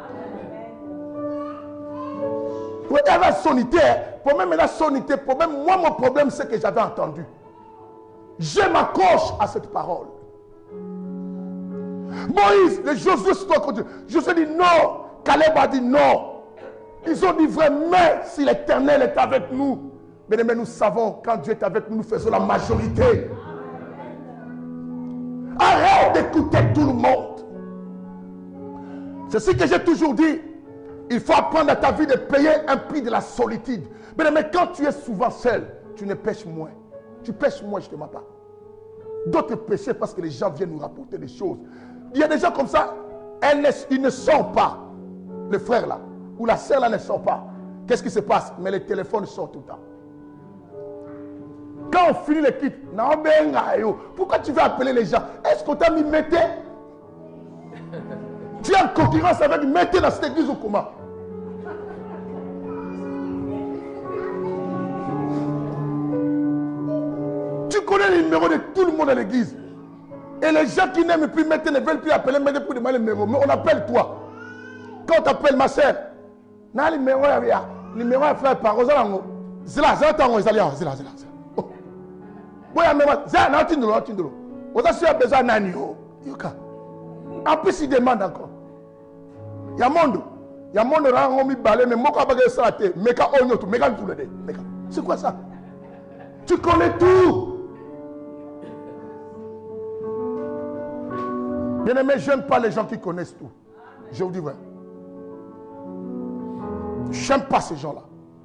Oui, il y avait la sonité. Pour même la sonité, pour même moi, mon problème, c'est que j'avais entendu. Je m'accroche à cette parole. Moïse, les Josué, c'est toi contre Dieu. Josué dit non. Caleb a dit non. Ils ont dit vrai, mais si l'Éternel est avec nous. Mais, mais nous savons, quand Dieu est avec nous, nous faisons la majorité. Arrête d'écouter tout le monde. C'est ce que j'ai toujours dit. Il faut apprendre à ta vie de payer un prix de la solitude. Mais, mais quand tu es souvent seul, tu ne pêches moins. Tu pêches moins, je ne te mens pas. D'autres péchés parce que les gens viennent nous rapporter des choses. Il y a des gens comme ça, elles ne, ils ne sortent pas. Le frère là, ou la sœur là ne sort pas. Qu'est-ce qui se passe? Mais les téléphones sortent tout le temps. Quand on finit le kit, pourquoi tu veux appeler les gens? Est-ce qu'on t'a mis Mété? Tu es en concurrence avec Mété dans cette église ou comment? Tu connais le numéro de tout le monde dans l'église. Et les gens qui n'aiment plus Mété ne veulent plus appeler Mété pour demander le numéro. Mais on appelle toi. Quand on t'appelle ma soeur, le numéro est là. Le numéro est fait par Rosalango. C'est là, c'est là, c'est là, c'est là. En plus, il demande encore. Il y a monde. Il y a monde qui balé, mais moi, je vais c'est quoi ça? Tu connais tout. Bien aimé, je n'aime pas les gens qui connaissent tout. Je vous dis vrai. Je n'aime pas ces gens-là.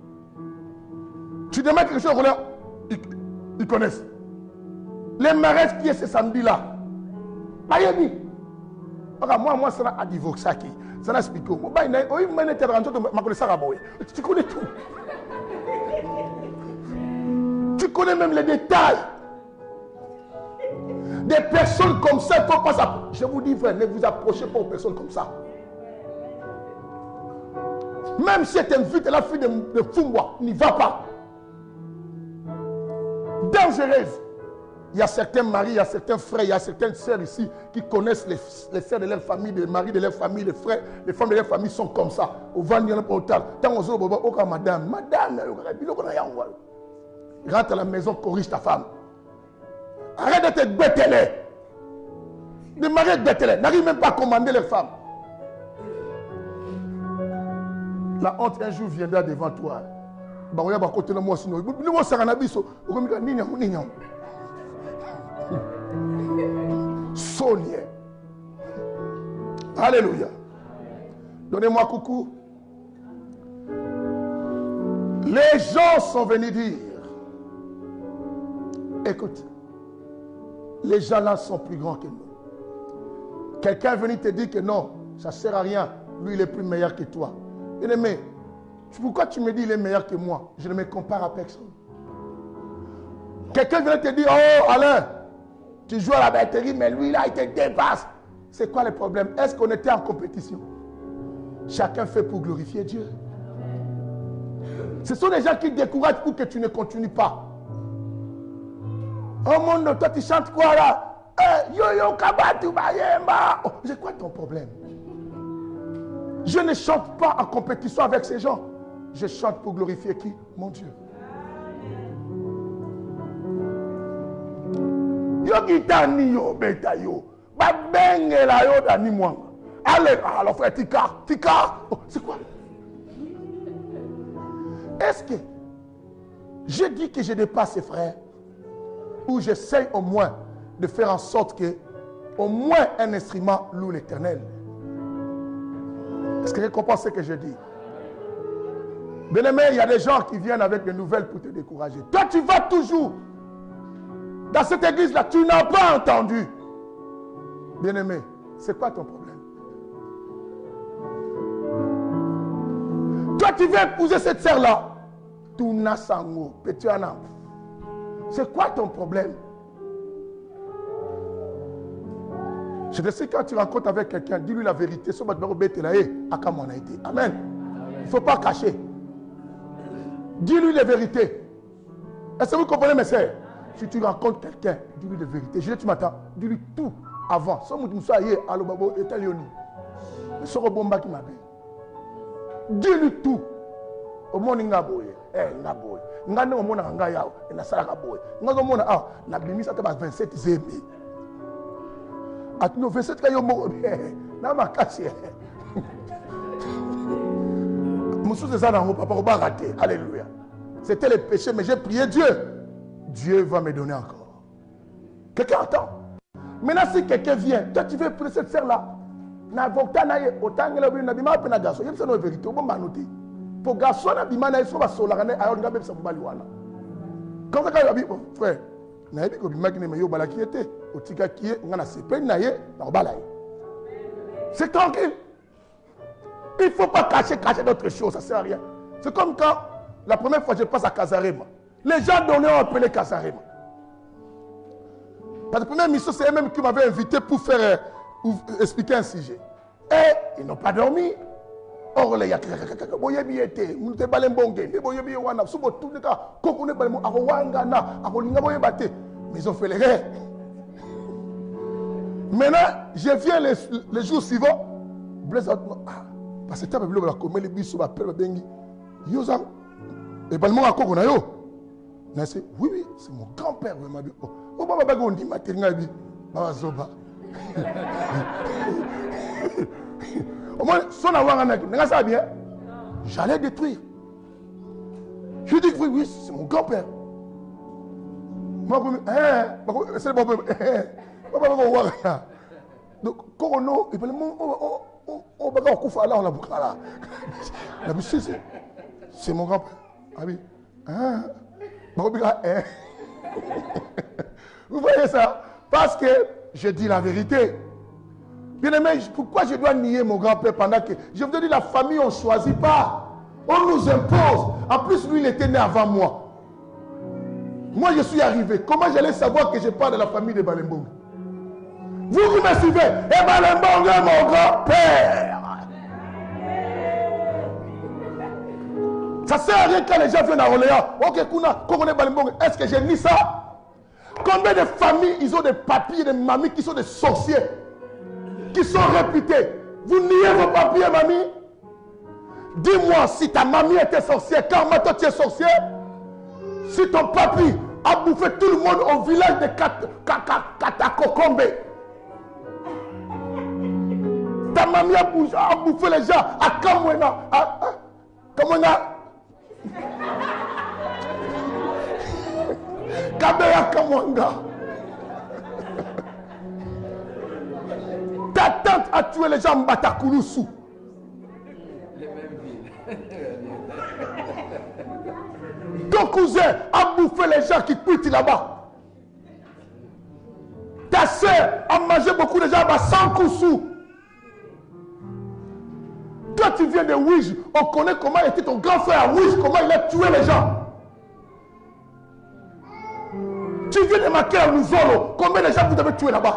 Tu demandes quelque chose, ils, ils connaissent. Les marais qui est ce samedi-là. Aïe, moi, moi, ça a divorcé. Ça n'a expliqué. Tu connais tout. Tu connais même les détails. Des personnes comme ça, il faut pas ça. Je vous dis, frère, ne vous approchez pas aux personnes comme ça. Même si elle t'invite, la fille de, de Fumwa, n'y va pas. Dangereuse. Il y a certains maris, il y a certains frères, il y a certaines sœurs ici qui connaissent les, les sœurs de leur famille, les maris de leur famille, les frères, les femmes de leur famille sont comme ça. Au Vandian Portal. Tant on se dit, madame, madame, rentre à la maison, corrige ta femme. Arrête de te bêter. Les maris bêter. N'arrive même pas à commander les femmes. La honte un jour viendra devant toi. Sonia. Alléluia. Donnez-moi coucou. Les gens sont venus dire, écoute, les gens là sont plus grands que nous. Quelqu'un est venu te dire que non, ça ne sert à rien. Lui, il est plus meilleur que toi. Bien-aimé, pourquoi tu me dis qu'il est meilleur que moi? Je ne me compare à personne. Quelqu'un vient te dire, oh Alain, tu joues à la batterie, mais lui là, il te dépasse. C'est quoi le problème? Est-ce qu'on était en compétition? Chacun fait pour glorifier Dieu. Ce sont des gens qui découragent pour que tu ne continues pas. Oh mon Dieu, toi tu chantes quoi là? Eh, yo yo kabatu bayemba. Oh, c'est quoi ton problème? Je ne chante pas en compétition avec ces gens. Je chante pour glorifier qui? Mon Dieu. Yo gitani yo beta yo. Ba bengela yo dani moi. Allez, alors frère Tika, Tika. Oh, c'est quoi? Est-ce que je dis que je dépasse ses frères? Ou j'essaye au moins de faire en sorte que au moins un instrument loue l'Éternel? Est-ce que vous comprenez ce que je dis? Bien-aimé, il y a des gens qui viennent avec des nouvelles pour te décourager. Toi, tu vas toujours dans cette église-là, tu n'as pas entendu. Bien-aimé, c'est quoi ton problème? Toi, tu veux épouser cette sœur-là. Tu n'as sango, petit anam. C'est quoi ton problème? Je te sais, quand tu rencontres avec quelqu'un, dis-lui la vérité. Amen. Il ne faut pas cacher. Dis-lui la vérité. Est-ce que vous comprenez, mes sœurs? Si tu rencontres quelqu'un, dis-lui la vérité. Je dis, tu m'attends. Dis-lui tout avant. Dis-lui tout. Au monde, il y a vingt-sept zémi. À vingt-sept cas, alléluia. C'était le péché, mais j'ai prié Dieu. Dieu va me donner encore. Quelqu'un entend? Maintenant, si quelqu'un vient, toi tu veux prendre cette sœur-là. Pour garçon, il faut quand frère, c'est tranquille. Il ne faut pas cacher, cacher d'autres choses, ça ne sert à rien. C'est comme quand la première fois je passe à Kazarema. Les gens donnaient ont appelé Kazarema. Parce que la première mission, c'est eux-mêmes qui m'avaient invité pour faire euh, expliquer un sujet. Et ils n'ont pas dormi. Or, les mais ils ont fait les rêves. Maintenant, je viens les, les jours suivants. Parce que tu as vu la commune, les bis, la pelle, bengi. Yosa. Et pas le monde à quoi qu'on a yo. Oui, oui, c'est mon grand-père. Oh, papa, on dit, ma terre, ma zoba. Au moins, son avoir un mec, ça bien. J'allais détruire. Je dis que oui, oui, c'est mon grand-père. Moi, c'est le bon peuple. Donc, Corono, il peut le monde. On va voir Koufa là, on a bouclé là. C'est mon grand-père. Ah oui. Vous voyez ça? Parce que je dis la vérité. Bien aimé, pourquoi je dois nier mon grand-père pendant que... Je vous dis, la famille, on ne choisit pas. On nous impose. En plus, lui, il était né avant moi. Moi, je suis arrivé. Comment j'allais savoir que je parle de la famille de Balembong? Vous, vous me suivez. Et Balembong est mon grand-père. Ça ne sert à rien quand les gens viennent à Orléans. Ok, Kuna, Kokone Balembong, est-ce que j'ai mis ça? Combien de familles, ils ont des papiers, des mamies qui sont des sorciers, qui sont réputés. Vous niez vos papiers, mamie? Dis-moi, si ta mamie était sorcière, quand maintenant tu es sorcier, si ton papy a bouffé tout le monde au village de Katakokombe, ta mamie a bouffé, a bouffé les gens à Kamwena, à Kamwena, Kabeya Kamwanga. Ta tante a tué les gens en Batakouloussou. Ton cousin a bouffé les gens qui quittent là-bas. Ta soeur a mangé beaucoup de gens à cent coussous. Toi, tu viens de Ouij. On connaît comment était ton grand frère à Ouij, comment il a tué les gens. Tu viens de marquer à Nouzolo. Combien de gens vous avez tué là-bas?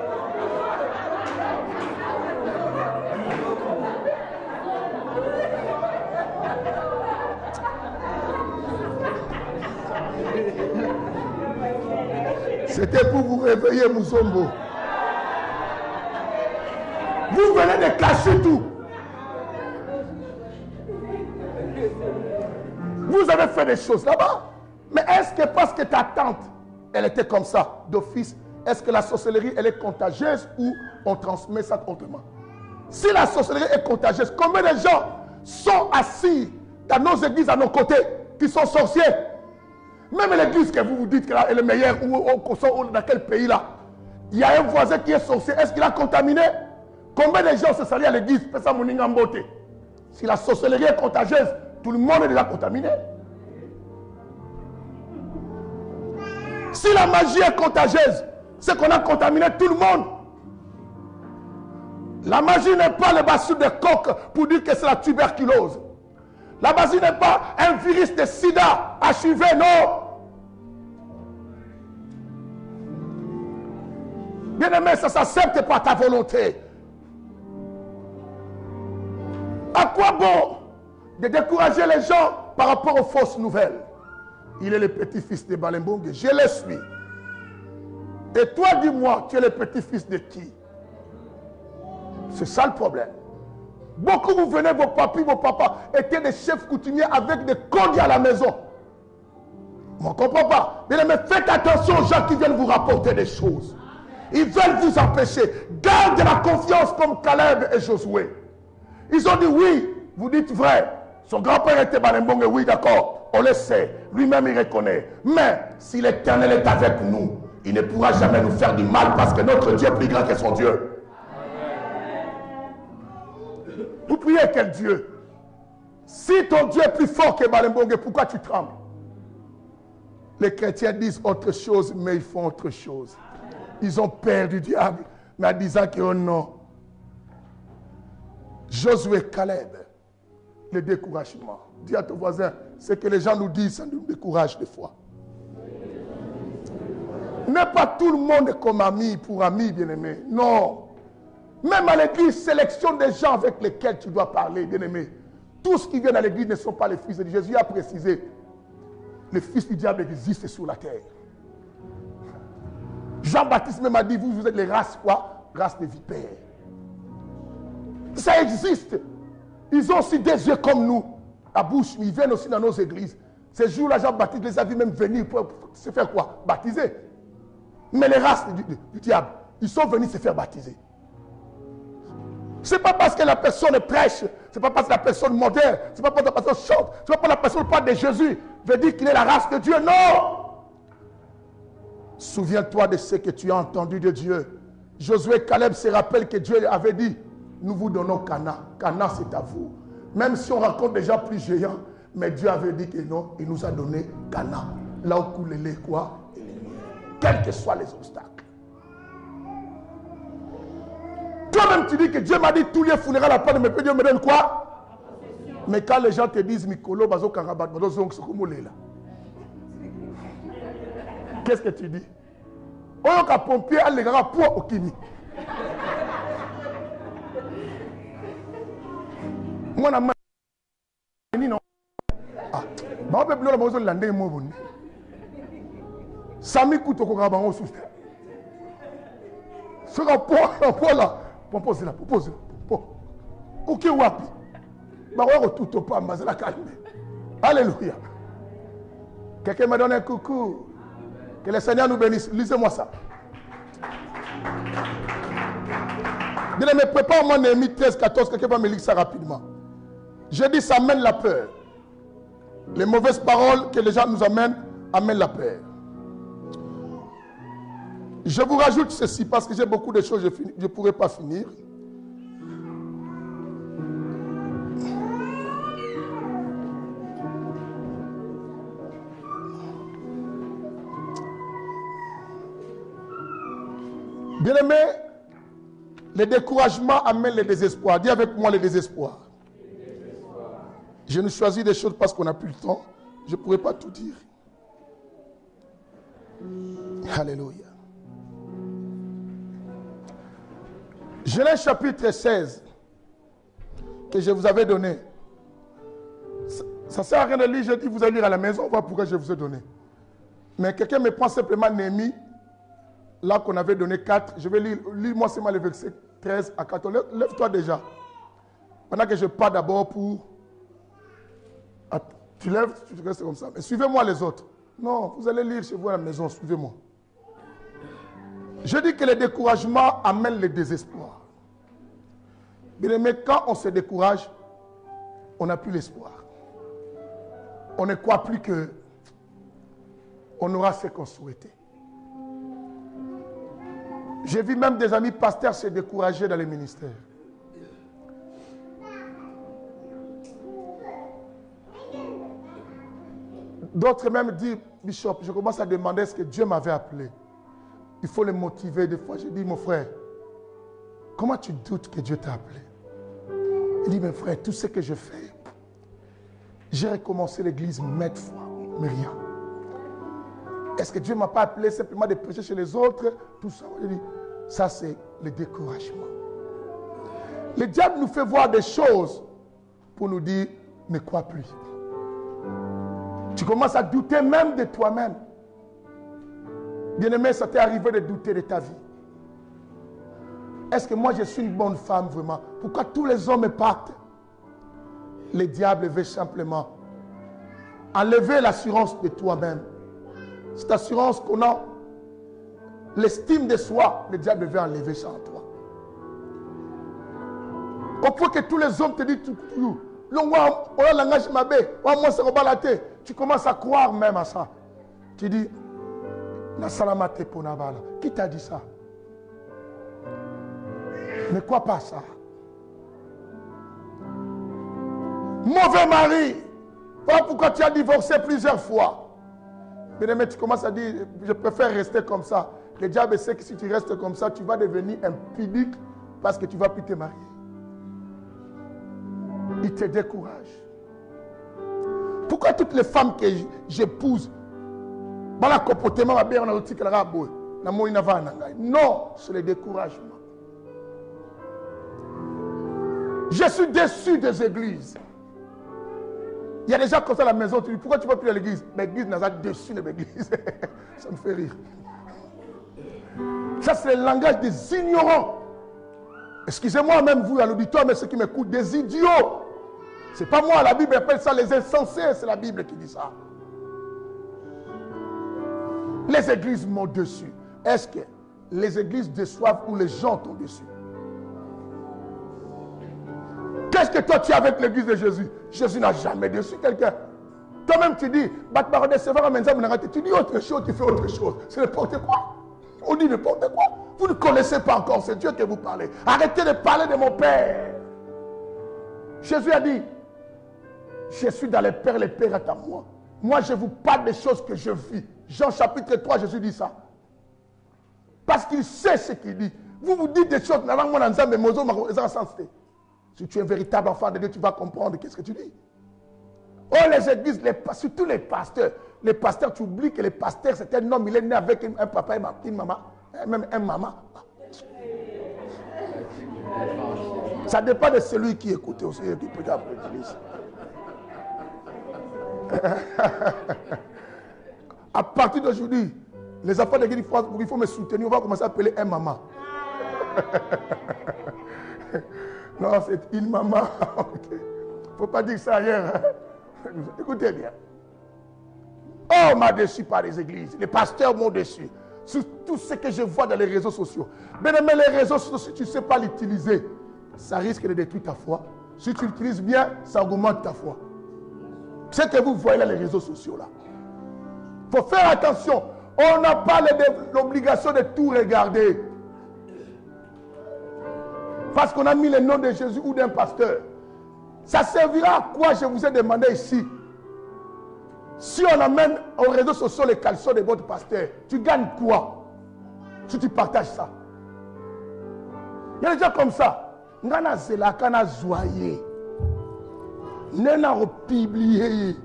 C'était pour vous réveiller, Mouzombo. Vous venez de cacher tout. Vous avez fait des choses là-bas. Mais est-ce que parce que ta tante, elle était comme ça, d'office, est-ce que la sorcellerie, elle est contagieuse ou on transmet ça autrement? Si la sorcellerie est contagieuse, combien de gens sont assis dans nos églises à nos côtés qui sont sorciers? Même l'église que vous vous dites qu'elle est meilleure, ou, ou, ou dans quel pays là, il y a un voisin qui est sorcier, est-ce qu'il a contaminé? Combien de gens se salient à l'église? Si la sorcellerie est contagieuse, tout le monde est déjà contaminé. Si la magie est contagieuse, c'est qu'on a contaminé tout le monde. La magie n'est pas le basuh de coq pour dire que c'est la tuberculose. La magie n'est pas un virus de sida, H I V, non. Bien aimé, ça s'accepte par ta volonté. À quoi bon de décourager les gens par rapport aux fausses nouvelles? Il est le petit-fils de Balembongue, je le suis. Et toi, dis-moi, tu es le petit-fils de qui? C'est ça le problème. Beaucoup vous venez, vos papis, vos papas étaient des chefs coutumiers avec des condis à la maison. On ne comprend pas. Mais, mais faites attention aux gens qui viennent vous rapporter des choses. Ils veulent vous empêcher. Gardez la confiance comme Caleb et Josué. Ils ont dit oui, vous dites vrai. Son grand-père était Balembongue, oui d'accord, on le sait. Lui-même il reconnaît. Mais si l'Éternel est avec nous, il ne pourra jamais nous faire du mal parce que notre Dieu est plus grand que son Dieu. Vous priez quel Dieu? Si ton Dieu est plus fort que Balembongue, pourquoi tu trembles? Les chrétiens disent autre chose, mais ils font autre chose. Ils ont peur du diable, mais en disant que oh non. Josué, Caleb, le découragement. Dis à ton voisin, ce que les gens nous disent, ça nous décourage des fois. N'est pas tout le monde comme ami pour ami, bien-aimé. Non. Même à l'église, sélection des gens avec lesquels tu dois parler, bien-aimé. Tous ceux qui viennent à l'église ne sont pas les fils de Dieu. Jésus a précisé, le fils du diable existe sur la terre. Jean-Baptiste même a dit, vous, vous êtes les races quoi? Races de vipères. Ça existe. Ils ont aussi des yeux comme nous, à bouche, mais ils viennent aussi dans nos églises. Ces jours-là, Jean-Baptiste les a vus même venir pour se faire quoi? Baptiser. Mais les races du, du, du diable, ils sont venus se faire baptiser. Ce n'est pas parce que la personne prêche, ce n'est pas parce que la personne moderne, ce n'est pas parce que la personne chante, ce n'est pas parce que la personne parle de Jésus, veut dire qu'il est la race de Dieu. Non! Souviens-toi de ce que tu as entendu de Dieu. Josué et Caleb se rappellent que Dieu avait dit, nous vous donnons Canaan. Canaan, c'est à vous. Même si on rencontre des gens plus géants, mais Dieu avait dit que non, il nous a donné Canaan. Là où coule le lait, quoi? Et les miels. Quels que soient les obstacles. Toi-même, tu dis que Dieu m'a dit tous les funérailles à la part de mes pédés, Dieu me donne quoi? Mais quand les gens te disent, Mikolo, Bazo Karabat, Bazo Zong, Sokumole, là. Qu'est-ce que tu dis? On a pompier à l'égard pour Okini. Moi, je non. Ah, je vais vous dire Sami Koutoko Rabango sous terre. Ce rapport là, propose là, propose là. Ok, wapi. Baroua tout au pas, mais la calme. Alléluia. Quelqu'un me donne un coucou. Que le Seigneur nous bénisse. Lisez-moi ça. Bien aimé, prépare-moi Néhémie treize, quatorze. Quelqu'un va me lire ça rapidement. Je dis, ça amène la peur. Les mauvaises paroles que les gens nous amènent amènent la peur. Je vous rajoute ceci parce que j'ai beaucoup de choses, je ne pourrai pas finir. Bien-aimé, le découragement amène le désespoir. Dis avec moi le désespoir. Je nous choisis des choses parce qu'on n'a plus le temps. Je ne pourrai pas tout dire. Alléluia. Genèse chapitre seize que je vous avais donné. Ça ne sert à rien de lire, je dis vous allez lire à la maison, on voit pourquoi je vous ai donné. Mais quelqu'un me prend simplement Néhémie, là qu'on avait donné quatre, je vais lire, lis-moi seulement les versets treize à quatorze. Lève-toi déjà. Pendant que je pars d'abord pour... Tu lèves, tu restes comme ça. Mais suivez-moi les autres. Non, vous allez lire chez vous à la maison, suivez-moi. Je dis que le découragement amène le désespoir. Mais quand on se décourage, on n'a plus l'espoir. On ne croit plus que on aura ce qu'on souhaitait. J'ai vu même des amis pasteurs se décourager dans les ministères. D'autres même disent, Bishop, je commence à demander ce que Dieu m'avait appelé. Il faut les motiver. Des fois, je dis, mon frère, comment tu doutes que Dieu t'a appelé? Il dit, mes frères, tout ce que je fais, j'ai recommencé l'église maintes fois, mais rien. Est-ce que Dieu ne m'a pas appelé simplement de prêcher chez les autres? Tout ça, je dis, ça c'est le découragement. Le diable nous fait voir des choses pour nous dire, ne crois plus. Tu commences à douter même de toi-même. Bien-aimé, ça t'est arrivé de douter de ta vie. Est-ce que moi je suis une bonne femme vraiment? Pourquoi tous les hommes partent? Le diable veut simplement enlever l'assurance de toi-même. Cette assurance qu'on a, l'estime de soi, le diable veut enlever ça en toi. Au point que tous les hommes te disent tout, tout, tu commences à croire même à ça. Tu dis, qui t'a dit ça? Ne crois pas ça. Mauvais mari. Voilà pourquoi tu as divorcé plusieurs fois. Mais tu commences à dire, je préfère rester comme ça. Le diable sait que si tu restes comme ça, tu vas devenir impudique parce que tu ne vas plus te marier. Il te décourage. Pourquoi toutes les femmes que j'épouse, non, c'est le découragement. Je suis déçu des églises. Il y a des gens comme ça à la maison, tu dis, pourquoi tu ne vas plus à l'église? L'église n'a pas déçu de l'église. Ça me fait rire. Ça, c'est le langage des ignorants. Excusez-moi même vous à l'auditoire, mais ceux qui m'écoutent, des idiots. Ce n'est pas moi, la Bible appelle ça les insensés, c'est la Bible qui dit ça. Les églises m'ont déçu. Est-ce que les églises déçoivent ou les gens t'ont déçu? Qu'est-ce que toi tu as avec l'église de Jésus? Jésus n'a jamais déçu quelqu'un. Toi-même tu dis, tu dis autre chose, tu fais autre chose. C'est n'importe quoi. On dit n'importe quoi. Vous ne connaissez pas encore, c'est Dieu que vous parlez. Arrêtez de parler de mon Père. Jésus a dit, je suis dans les pères, les pères est à moi. Moi, je vous parle des choses que je vis. Jean chapitre trois, Jésus dit ça. Parce qu'il sait ce qu'il dit. Vous vous dites des choses, si tu es un véritable enfant de Dieu, tu vas comprendre qu'est-ce que tu dis. Oh, les églises, les, surtout les pasteurs. Les pasteurs, tu oublies que les pasteurs, c'est un homme, il est né avec un papa et une maman, même un maman. Ça dépend de celui qui écoute aussi, qui peut après l'église. À partir d'aujourd'hui, Les enfants de l'église, il faut me soutenir, on va commencer à appeler un maman. Non, c'est une maman. Il ne faut pas dire ça ailleurs. Hein? Écoutez bien. Oh, on m'a déçu par les églises. Les pasteurs m'ont déçu. Sur tout ce que je vois dans les réseaux sociaux. Bien aimé, les réseaux sociaux, si tu ne sais pas l'utiliser, ça risque de détruire ta foi. Si tu l'utilises bien, ça augmente ta foi. Ce que vous voyez là, les réseaux sociaux là. Il faut faire attention. On n'a pas l'obligation de tout regarder. Parce qu'on a mis le nom de Jésus ou d'un pasteur. Ça servira à quoi, je vous ai demandé ici? Si on amène aux réseaux sociaux les caleçons de votre pasteur, tu gagnes quoi si tu partages ça? Il y a des gens comme ça. Ngana zela kana zoyer. Nena republier.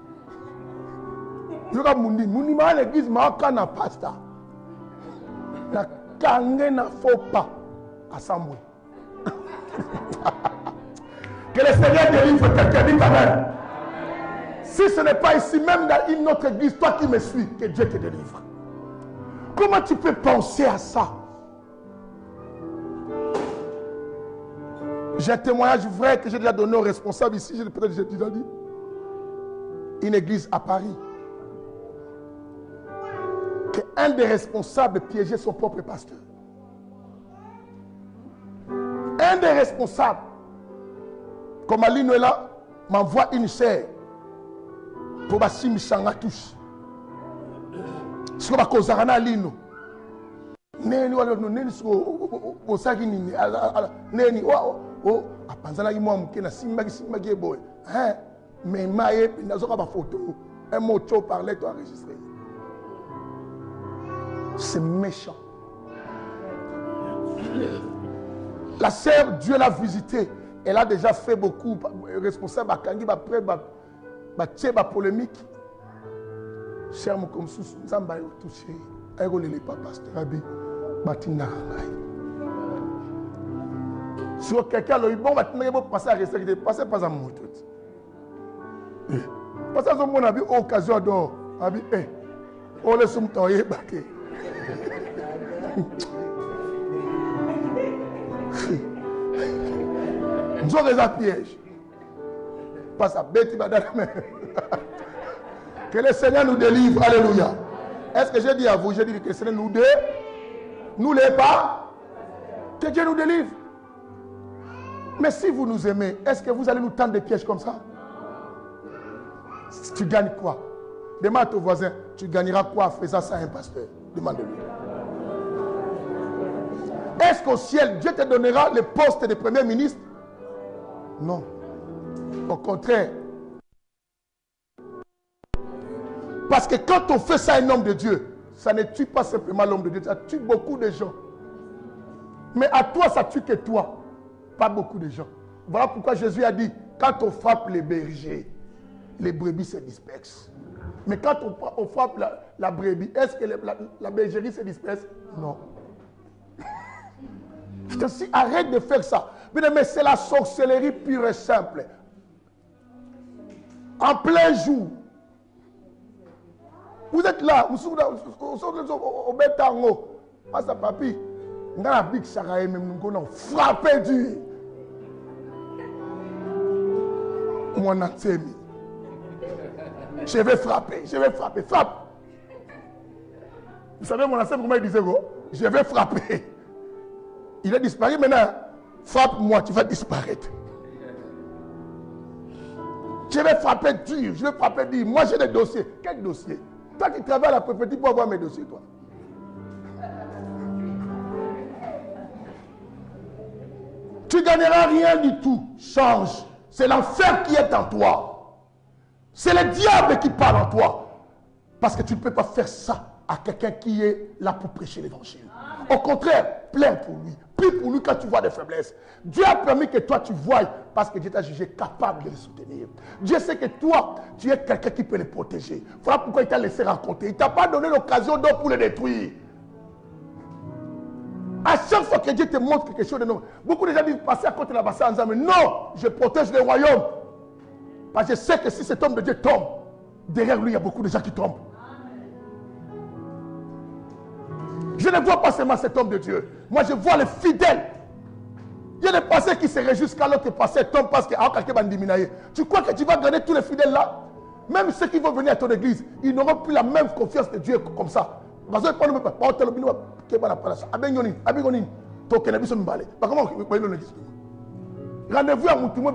Yoka mundi, mundi ma l'église ma kana pasta. Na kange na faut pas assemblée. Que le Seigneur délivre quelqu'un, dit Amen. Si ce n'est pas ici, même dans une autre église, toi qui me suis, que Dieu te délivre. Comment tu peux penser à ça? J'ai un témoignage vrai que j'ai déjà donné aux responsables ici, peut-être j'ai déjà dit. Une église à Paris. Qu'un des responsables piégeait son propre pasteur. Un des responsables, comme Aline est là, m'envoie une chair pour que je changa tous. Si on va causer un Aline, neni wala neni so osaki nini neni o o apanzana ki mwa mukena simba simba ki boy hein mais maye nazoka ba photo un mot cho parler toi enregistré. C'est méchant. La sœur, Dieu l'a visitée. Elle a déjà fait beaucoup. Responsable à Kangi, après, la polémique. Cher Mokomsou, Zamba est touché. Elle ne l'est pas, pasteur Abi. Batina. Sur quelqu'un, le bon, il va passer à rester. Passez pas à mon tout. Passez à mon avis, occasion d'or. Abi, eh. On laisse son temps, il est baqué. Nous avons des pièges. Pas ça, bête, que le Seigneur nous délivre. Alléluia. Est-ce que j'ai dit à vous, j'ai dit que le Seigneur nous délivre? Nous ne l'est pas. Que Dieu nous délivre. Mais si vous nous aimez, est-ce que vous allez nous tendre des pièges comme ça? Tu gagnes quoi? Demande à ton voisin, tu gagneras quoi en faisant ça à un pasteur? Demande-lui. Est-ce qu'au ciel, Dieu te donnera le poste de premier ministre? Non. Au contraire. Parce que quand on fait ça à un homme de Dieu, ça ne tue pas simplement l'homme de Dieu, ça tue beaucoup de gens. Mais à toi, ça tue que toi, pas beaucoup de gens. Voilà pourquoi Jésus a dit, quand on frappe les bergers, les brebis se dispersent. Mais quand on, on frappe la, la brebis, est-ce que la, la, la bergerie se disperse? Non. Je te dis, arrête de faire ça. Mais c'est la sorcellerie pure et simple. En plein jour. Vous êtes là, vous êtes au bétango. Ah, ça, papi. Dans la big charaï, même nous avons frappé du. Mon antemi. Je vais frapper, je vais frapper, frappe. Vous savez, mon ancien, comment il disait, je vais frapper. Il a disparu maintenant. Frappe-moi, tu vas disparaître. Je vais frapper dur, je vais frapper dur. Moi, j'ai des dossiers. Quel dossier? Toi qui travailles à la prophétie pour avoir mes dossiers, toi. Tu ne gagneras rien du tout. Change. C'est l'enfer qui est en toi. C'est le diable qui parle en toi. Parce que tu ne peux pas faire ça à quelqu'un qui est là pour prêcher l'évangile. Au contraire, plains pour lui. Prie pour lui quand tu vois des faiblesses. Dieu a permis que toi tu voies parce que Dieu t'a jugé capable de le soutenir. Dieu sait que toi, tu es quelqu'un qui peut le protéger. Voilà pourquoi il t'a laissé rencontrer. Il ne t'a pas donné l'occasion d'or pour le détruire. À chaque fois que Dieu te montre quelque chose de nouveau, beaucoup de gens disent passer à côté de la basse en disant, mais non, je protège le royaume. Parce que je sais que si cet homme de Dieu tombe, derrière lui, il y a beaucoup de gens qui tombent. Je ne vois pas seulement cet homme de Dieu. Moi, je vois les fidèles. Il y a des pasteurs qui se réjouissent quand l'autre pasteur tombe parce qu'il y a quelqu'un qui va diminuer. Tu crois que tu vas garder tous les fidèles là? Même ceux qui vont venir à ton église, ils n'auront plus la même confiance de Dieu comme ça. Parce que quand on ne peut pas, rendez-vous à Moutoumou,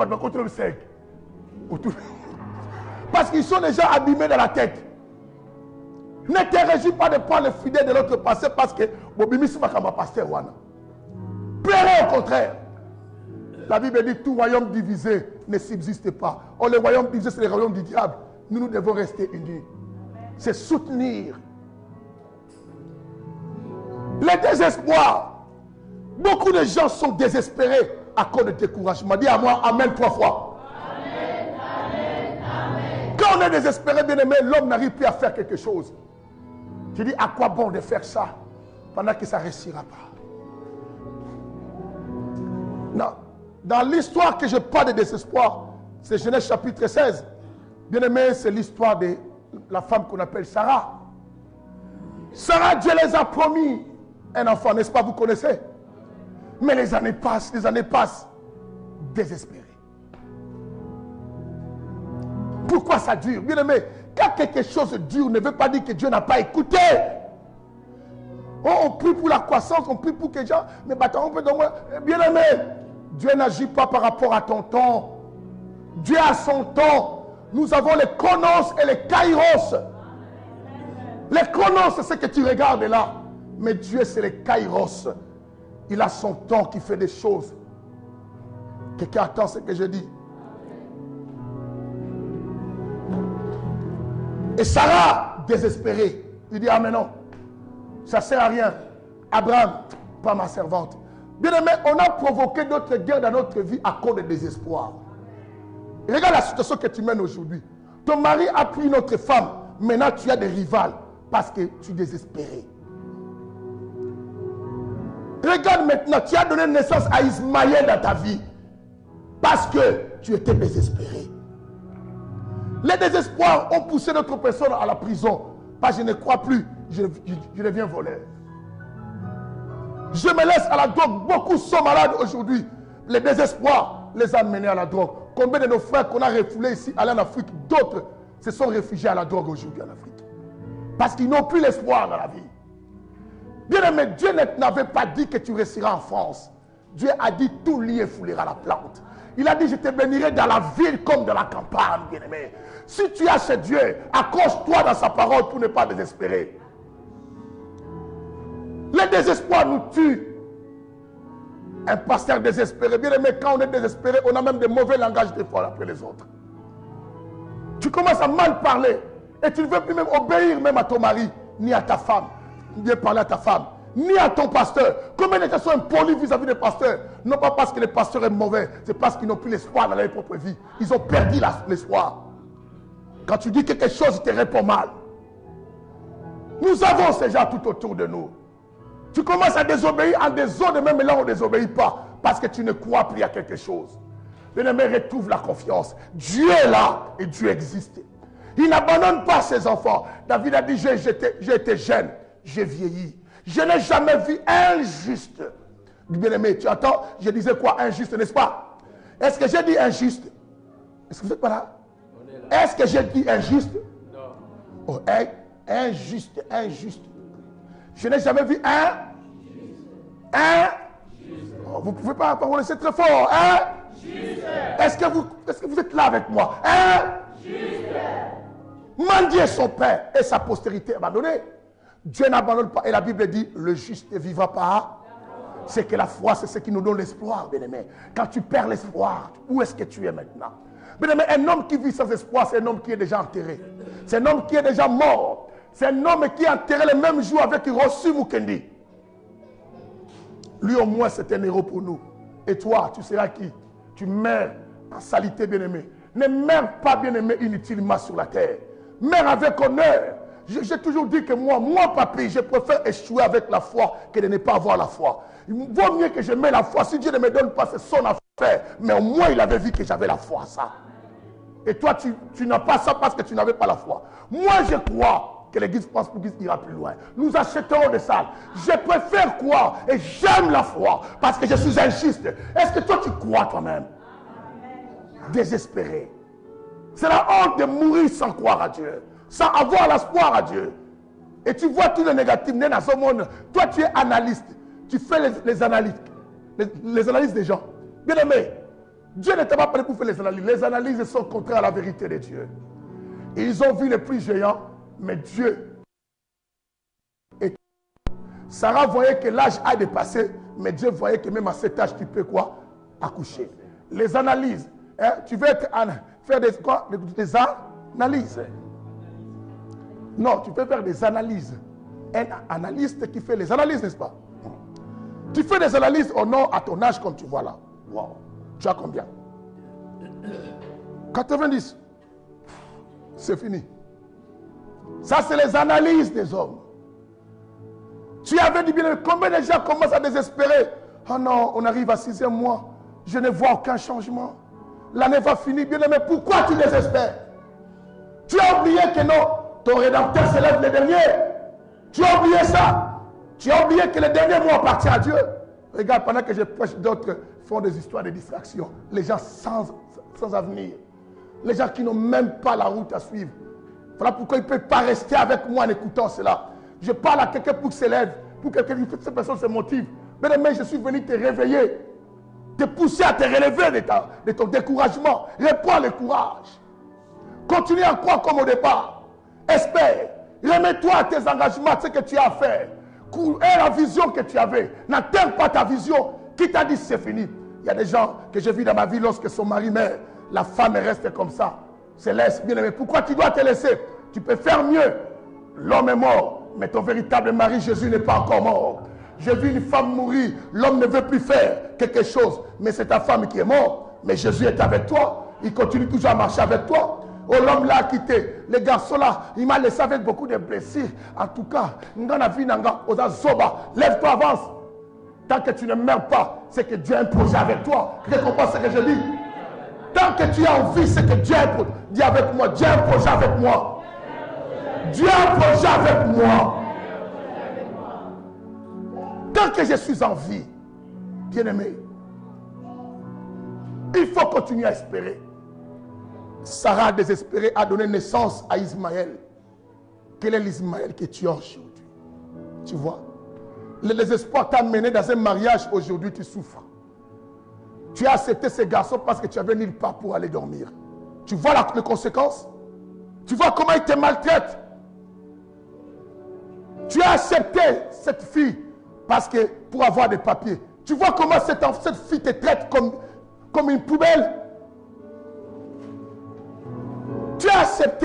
parce qu'ils sont déjà abîmés dans la tête. Ne te réjouis pas de prendre les fidèles de l'autre pasteur parce que Bobimisi Makamba pasteur Wana. Pleurez au contraire. La Bible dit tout royaume divisé ne subsiste pas. Or, le royaume divisé, c'est le royaume du diable. Nous, nous devons rester unis. C'est soutenir. Le désespoir. Beaucoup de gens sont désespérés à cause de découragement. Dis à moi, amen trois fois. Amen, amen, amen. Quand on est désespéré, bien aimé, l'homme n'arrive plus à faire quelque chose. Tu dis, à quoi bon de faire ça pendant que ça ne réussira pas? Non. Dans l'histoire que je parle de désespoir, c'est Genèse chapitre seize. Bien aimé, c'est l'histoire de la femme qu'on appelle Sarah. Sarah, Dieu les a promis un enfant, n'est-ce pas? Vous connaissez? Mais les années passent, les années passent, désespéré. Pourquoi ça dure? Bien aimé, quand quelque chose dure, ne veut pas dire que Dieu n'a pas écouté. Oh, on prie pour la croissance, on prie pour que les gens, mais bâtons, on peut donc, bien aimé, Dieu n'agit pas par rapport à ton temps. Dieu a son temps. Nous avons les chronos et les kairos. Les chronos, c'est ce que tu regardes là. Mais Dieu, c'est les kairos. Il a son temps qui fait des choses. Quelqu'un attend ce que je dis. Et Sarah, désespérée, il dit, ah mais non, ça ne sert à rien. Abraham, pas ma servante. Bien aimé, on a provoqué d'autres guerres dans notre vie à cause de désespoir. Et regarde la situation que tu mènes aujourd'hui. Ton mari a pris notre femme. Maintenant, tu as des rivales parce que tu es désespéré. Regarde maintenant, tu as donné naissance à Ismaël dans ta vie parce que tu étais désespéré. Les désespoirs ont poussé notre personne à la prison. Parce que je ne crois plus, je, je, je deviens voleur. Je me laisse à la drogue. Beaucoup sont malades aujourd'hui. Les désespoirs les a menés à la drogue. Combien de nos frères qu'on a refoulés ici, aller en Afrique, d'autres se sont réfugiés à la drogue aujourd'hui en Afrique. Parce qu'ils n'ont plus l'espoir dans la vie. Bien aimé, Dieu n'avait pas dit que tu resteras en France. Dieu a dit tout lié foulera la plante. Il a dit je te bénirai dans la ville comme dans la campagne, bien aimé. Si tu as chez Dieu, accroche-toi dans sa parole pour ne pas désespérer. Le désespoir nous tue. Un pasteur désespéré, bien aimé, quand on est désespéré, on a même des mauvais langages des fois après les autres. Tu commences à mal parler et tu ne veux plus même obéir même à ton mari, ni à ta femme, bien parler à ta femme, ni à ton pasteur. Combien de gens sont impolis vis-à-vis des pasteurs? Non pas parce que les pasteurs sont mauvais, c'est parce qu'ils n'ont plus l'espoir dans leur propre vie. Ils ont perdu l'espoir. Quand tu dis quelque chose, il te répond mal. Nous avons ces gens tout autour de nous. Tu commences à désobéir en désordre, même là on ne désobéit pas. Parce que tu ne crois plus à quelque chose. Bien-aimé, retrouve la confiance. Dieu est là et Dieu existe. Il n'abandonne pas ses enfants. David a dit, j'ai été jeune, j'ai vieilli. Je n'ai jamais vu un juste. Bien-aimé, tu entends? Je disais quoi? Injuste, n'est-ce pas? Est-ce que j'ai dit injuste? Est-ce que vous êtes pas là? Est-ce que j'ai dit injuste? Non. Oh, injuste, injuste. Je n'ai jamais vu un. Un. Oh, vous ne pouvez pas parler, c'est très fort. Un. Est-ce que, vous, est-ce que vous êtes là avec moi? Un. Mendier son père et sa postérité abandonnée. Dieu n'abandonne pas. Et la Bible dit, le juste ne vivra pas. C'est que la foi, c'est ce qui nous donne l'espoir, bien-aimé. Quand tu perds l'espoir, où est-ce que tu es maintenant? Bien-aimé, un homme qui vit sans espoir, c'est un homme qui est déjà enterré. C'est un homme qui est déjà mort. C'est un homme qui est enterré le même jour avec Rossu Mukendi. Lui au moins c'est un héros pour nous. Et toi, tu seras qui? Tu meurs en saleté, bien-aimé. Ne meurs pas, bien-aimé, inutilement sur la terre. Meurs avec honneur. J'ai toujours dit que moi, moi, papi, je préfère échouer avec la foi que de ne pas avoir la foi. Il vaut mieux que je mette la foi. Si Dieu ne me donne pas, c'est son affaire. Mais au moins, il avait vu que j'avais la foi, ça. Et toi, tu, tu n'as pas ça parce que tu n'avais pas la foi. Moi, je crois. que l'église pense pour qu'il ira plus loin. Nous achèterons des salles. Je préfère croire et j'aime la foi parce que je suis injuste. Est-ce que toi tu crois toi-même? Désespéré. C'est la honte de mourir sans croire à Dieu, sans avoir l'espoir à Dieu. Et tu vois tout le négatif dans ce monde. Toi tu es analyste. Tu fais les, les analyses. Les, les analyses des gens. Bien aimé, Dieu ne t'a pas parlé pour faire les analyses. Les analyses sont contraires à la vérité de Dieu. Ils ont vu les plus géants, mais Dieu est... Sarah voyait que l'âge a dépassé, mais Dieu voyait que même à cet âge, tu peux quoi? Accoucher. Les analyses. Hein? Tu veux être, faire des, quoi? des analyses. Non, tu peux faire des analyses. Un analyste qui fait les analyses, n'est-ce pas? Tu fais des analyses au nom à ton âge comme tu vois là. Wow. Tu as combien? quatre-vingt-dix. C'est fini. Ça, c'est les analyses des hommes. Tu avais dit bien, combien de gens commencent à désespérer? Oh non, on arrive à sixième mois. Je ne vois aucun changement. L'année va finir, bien aimé. Pourquoi tu désespères? Tu as oublié que non, ton rédempteur s'élève le dernier. Tu as oublié ça. Tu as oublié que le dernier mot appartient à Dieu. Regarde, pendant que je prêche, d'autres font des histoires de distraction. Les gens sans, sans avenir. Les gens qui n'ont même pas la route à suivre. Voilà pourquoi ils ne peuvent pas rester avec moi en écoutant cela. Je parle à quelqu'un pour qu'il s'élève, pour que cette personne se motive. Mais demain, je suis venu te réveiller, te pousser à te relever de, ta, de ton découragement. Reprends le courage. Continue à croire comme au départ. Espère. Remets-toi à tes engagements, ce que tu as à faire. Et la vision que tu avais. N'atteins pas ta vision. Qui t'a dit c'est fini? Il y a des gens que j'ai vus dans ma vie lorsque son mari meurt. La femme reste comme ça. Se laisse, bien aimé. Pourquoi tu dois te laisser? Tu peux faire mieux. L'homme est mort, mais ton véritable mari, Jésus, n'est pas encore mort. J'ai vu une femme mourir. L'homme ne veut plus faire quelque chose. Mais c'est ta femme qui est morte. Mais Jésus est avec toi. Il continue toujours à marcher avec toi. Oh, l'homme l'a quitté. Les garçons là, il m'a laissé avec beaucoup de blessures. En tout cas, lève-toi, avance. Tant que tu ne meurs pas, c'est que Dieu a un projet avec toi. Tu comprends ce que je dis? Tant que tu as envie, c'est que Dieu a un projet. Dis avec moi, Dieu a un projet avec moi. Dieu a un projet avec moi. Tant que je suis en vie, bien-aimé, il faut continuer à espérer. Sarah, désespérée, a donné naissance à Ismaël. Quel est l'Ismaël que tu as aujourd'hui? Tu vois? Le désespoir t'a mené dans un mariage, aujourd'hui tu souffres. Tu as accepté ces garçons parce que tu avais nulle part pour aller dormir. Tu vois la, les conséquences? Tu vois comment ils te maltraitent? Tu as accepté cette fille parce que pour avoir des papiers. Tu vois comment cette, cette fille te traite comme, comme une poubelle? Tu as accepté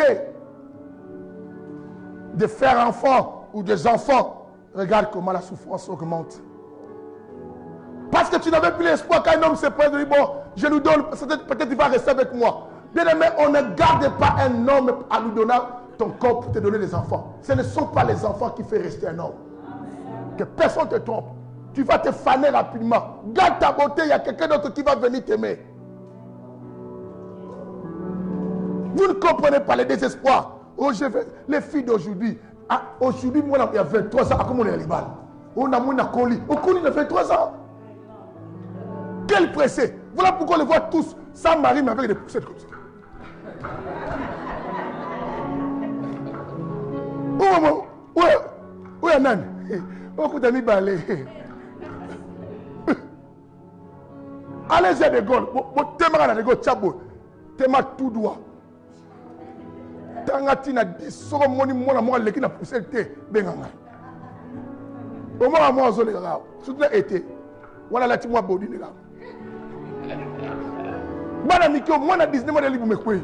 de faire enfant ou des enfants. Regarde comment la souffrance augmente. Parce que tu n'avais plus l'espoir qu'un homme se prenne de dire, bon, je lui donne, peut-être il va rester avec moi. Bien aimé, on ne garde pas un homme en lui donnant ton corps pour te donner des enfants. Ce ne sont pas les enfants qui font rester un homme. Que personne ne te trompe. Tu vas te faner rapidement. Garde ta beauté, il y a quelqu'un d'autre qui va venir t'aimer. Vous ne comprenez pas les désespoirs. Oh, je vais, les filles d'aujourd'hui, ah, aujourd'hui, moi, il y a vingt-trois ans, comment on est à l'Iban? On a mon acoli. On connaît, il a vingt-trois ans. Quel pressé. Voilà pourquoi on les voit tous sans mari, mais avec des poussettes comme ça. Oh, maman. Ouais. Ouais, nan. Oh, vous avez mis balai. Allez, j'ai des gaules. Bon, t'aimeras des gaules, tchabo. T'aimeras tout droit. Tangatina dit, soro moni mona mona leki na poussette benganga. Au moins moi zo les gars. Surtout été. Voilà la timwa bodi les gars. Bana mikio mona Disney modèle libu mekwe.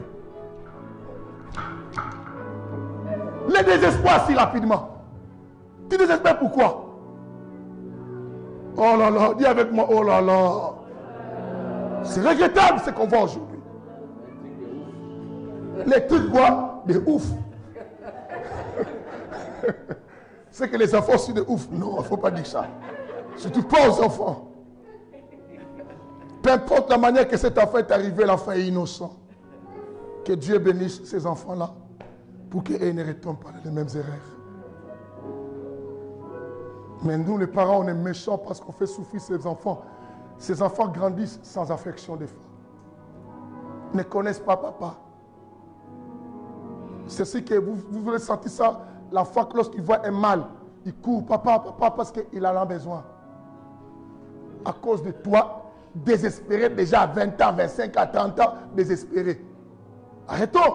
Le désespoir si rapidement. Tu désespères pourquoi? Oh là là, dis avec moi, oh là là. C'est regrettable ce qu'on voit aujourd'hui. Les trucs quoi? De ouf. C'est que les enfants sont de ouf. Non, il ne faut pas dire ça. Surtout pas aux enfants. Peu importe la manière que cet enfant est arrivé, l'enfant est innocent. Que Dieu bénisse ces enfants-là. pour qu'elle ne retombe pas dans les mêmes erreurs. Mais nous, les parents, on est méchants parce qu'on fait souffrir ces enfants. Ces enfants grandissent sans affection des fois. Ils ne connaissent pas papa. C'est ce que vous, vous voulez sentir ça. L'enfant, lorsqu'il voit un mal, il court, papa, papa, parce qu'il en a besoin. À cause de toi, désespéré déjà à vingt ans, vingt-cinq ans, trente ans, désespéré. Arrêtons.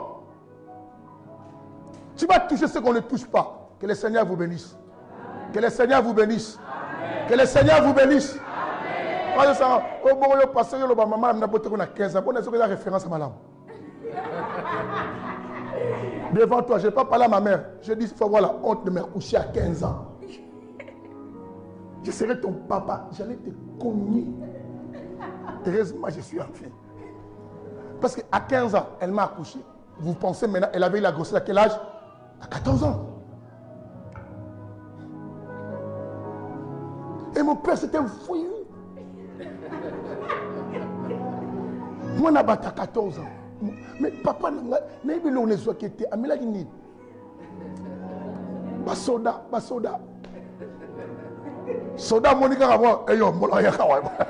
Tu vas toucher ce qu'on ne touche pas. Que le Seigneur vous bénisse. Que le Seigneur vous bénisse. Amen. Que le Seigneur vous bénisse. Amen. Ça, oh, bon, yo, pasteur, yo, maman, n'a pas été quinze ans. Bon, est-ce que vous avez référence à ma langue? Devant toi, je n'ai pas parlé à ma mère. Je dis, il faut avoir la honte de me coucher à quinze ans. Je serai ton papa. J'allais te cogner. Heureusement, je suis enfant. Parce qu'à quinze ans, elle m'a accouché. Vous pensez maintenant, elle avait eu la grossesse à quel âge? À quatorze ans. Et mon père, c'était un fouillou. Moi, je n'ai quatorze ans. Mais papa, je n'ai pas eu les qui étaient. Je n'ai pas soda, pas soda. Soda, mon gars, avant, et yo, mon gars,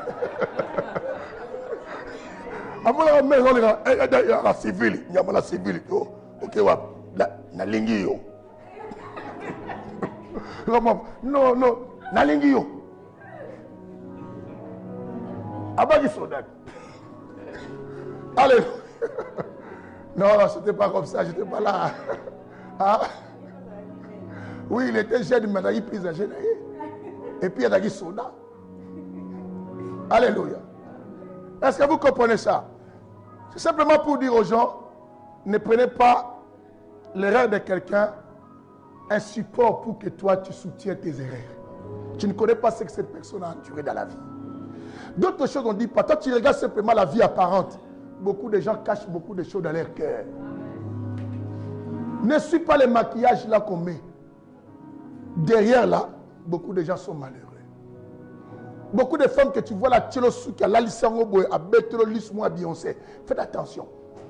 avant la maison, il y a la civile, il y a la civile. Ok, na lingi yo. Non, non, na lingi yo. Abagi soda. Allez. Non, ce n'était pas comme ça, je n'étais pas là. Ah. Oui, il était jeune, mais il a pris un jeune. Et puis il y a des soda. Alléluia. Est-ce que vous comprenez ça? C'est simplement pour dire aux gens, ne prenez pas l'erreur de quelqu'un un support pour que toi tu soutiennes tes erreurs. Tu ne connais pas ce que cette personne a enduré dans la vie. D'autres choses on dit pas. Toi tu regardes simplement la vie apparente. Beaucoup de gens cachent beaucoup de choses dans leur cœur. Ne suis pas le maquillage là qu'on met. Derrière là, beaucoup de gens sont malheureux. Beaucoup de femmes que tu vois là, Tchelo Souki, à l'Alissango Boy, à Betelo Lismo, à Beyoncé. Faites attention.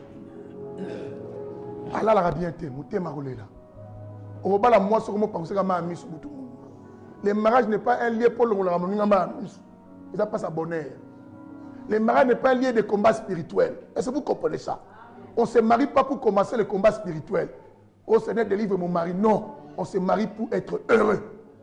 Allah l'a bien été, Mouté Maroulé là. Au bas la moi, c'est comment penser à ma amie sur tout le monde. Le mariage n'est pas un lieu pour le ramener à ma amie. Il n'a pas sa bonheur. Le mariage n'est pas un lieu de combat spirituel. Est-ce que vous comprenez ça? On ne se marie pas pour commencer le combat spirituel. Oh Seigneur, délivre mon mari. Non, on se marie pour être heureux.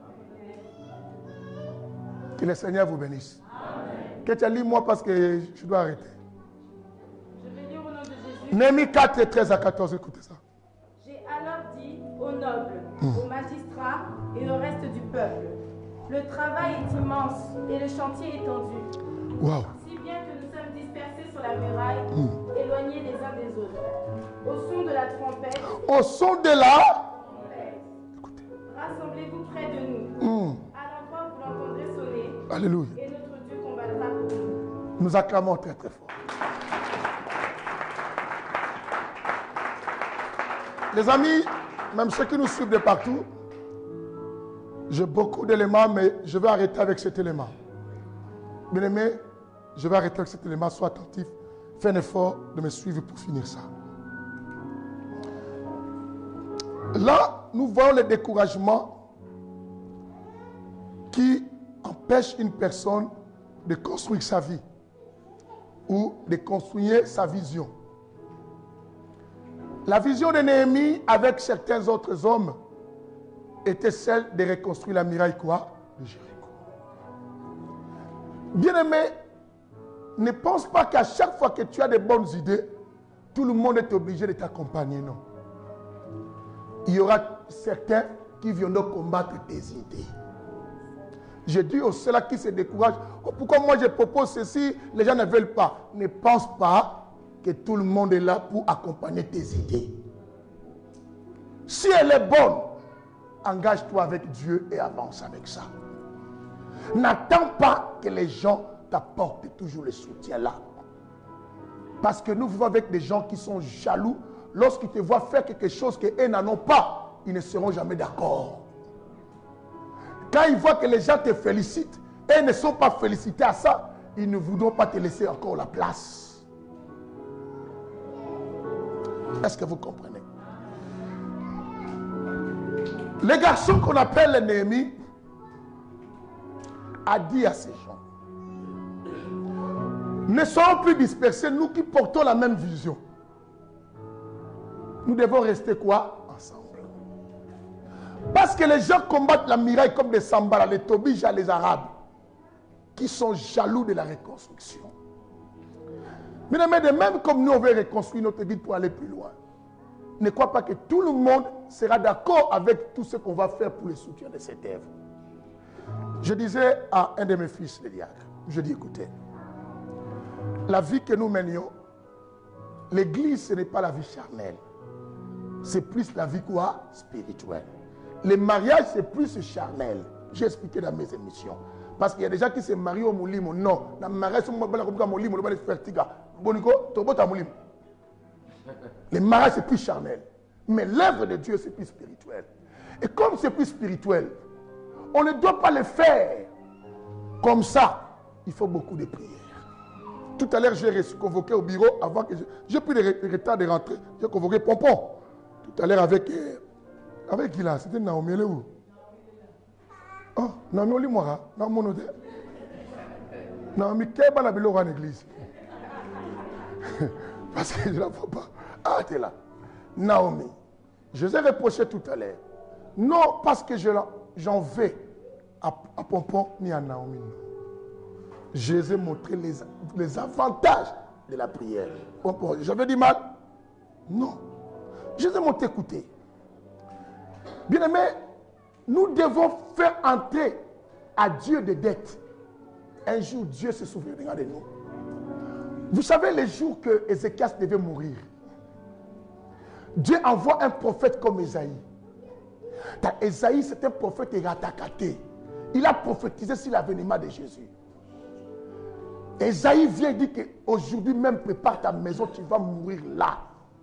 Que le Seigneur vous bénisse. Amen. Que tu as lu moi parce que je dois arrêter. Je vais lire au nom de Jésus. Néhémie quatre, treize à quatorze, écoutez ça. J'ai alors dit aux nobles, mmh. aux magistrats et au reste du peuple, le travail est immense et le chantier étendu. Wow. Si bien que nous sommes dispersés sur la muraille, mmh. éloignés les uns des autres. Au son de la trompette. Au son de la. Écoutez. Rassemblez-vous près de nous. Mmh. Alléluia. Et notre Dieu combattra pour nous. Nous acclamons très très fort. Les amis, même ceux qui nous suivent de partout, j'ai beaucoup d'éléments, mais je vais arrêter avec cet élément. Bien aimé, je vais arrêter avec cet élément. Sois attentif. Fais un effort de me suivre pour finir ça. Là, nous voyons le découragement qui empêche une personne de construire sa vie ou de construire sa vision. La vision de Néhémie avec certains autres hommes était celle de reconstruire la muraille quoi? De Jéricho. Bien-aimé, ne pense pas qu'à chaque fois que tu as de bonnes idées, tout le monde est obligé de t'accompagner, non. Il y aura certains qui viendront combattre tes idées. Je dis aux ceux-là qui se découragent, oh, pourquoi moi je propose ceci, les gens ne veulent pas. Ne pense pas que tout le monde est là pour accompagner tes idées. Si elle est bonne, engage-toi avec Dieu et avance avec ça. N'attends pas que les gens t'apportent toujours le soutien là. Parce que nous vivons avec des gens qui sont jaloux. Lorsqu'ils te voient faire quelque chose qu'eux n'en ont pas, ils ne seront jamais d'accord. Quand ils voient que les gens te félicitent et ne sont pas félicités à ça, ils ne voudront pas te laisser encore la place. Est-ce que vous comprenez? Les garçons qu'on appelle Néhémie a dit à ces gens, ne soyons plus dispersés, nous qui portons la même vision. Nous devons rester quoi? Ensemble. Parce que les gens combattent la miraille comme des Sambala, les Tobija, les Arabes, qui sont jaloux de la reconstruction. Mais de même comme nous, on veut reconstruire notre vie pour aller plus loin, ne crois pas que tout le monde sera d'accord avec tout ce qu'on va faire pour le soutien de cette œuvre. Je disais à un de mes fils, le diacre, je dis, écoutez, la vie que nous menions, l'église, ce n'est pas la vie charnelle. C'est plus la vie quoi? Spirituelle. Le mariage, c'est plus charnel. J'ai expliqué dans mes émissions. Parce qu'il y a des gens qui se marient au moulimo. Non. Dans le mariage, le mariage, c'est plus charnel. Mais l'œuvre de Dieu, c'est plus spirituel. Et comme c'est plus spirituel, on ne doit pas le faire comme ça. Il faut beaucoup de prières. Tout à l'heure, j'ai convoqué au bureau avant que je... J'ai pris le retard de rentrer. J'ai convoqué Pompon. Tout à l'heure avec... Avec qui là? C'était Naomi, elle est où? Oh, Naomi, on lit moi, dans mon hôtel. Naomi, qu'est-ce que tu as en église? Parce que je ne la vois pas. Ah, tu es là. Naomi, je vous ai reproché tout à l'heure. Non, parce que j'en vais à, à Pompon ni à Naomi. Je vous ai montré les, les avantages de la prière. Pompon, j'avais dit mal? Non. Je vous ai montré écouter. Bien aimé, nous devons faire entrer à Dieu des dettes. Un jour, Dieu se souviendra de nous. Vous savez les jours que Ézéchias devait mourir. Dieu envoie un prophète comme Ésaïe. Ésaïe, c'est un prophète ratakaté. Il a prophétisé sur l'avènement de Jésus. Ésaïe vient dire qu'aujourd'hui même, prépare ta maison, tu vas mourir là.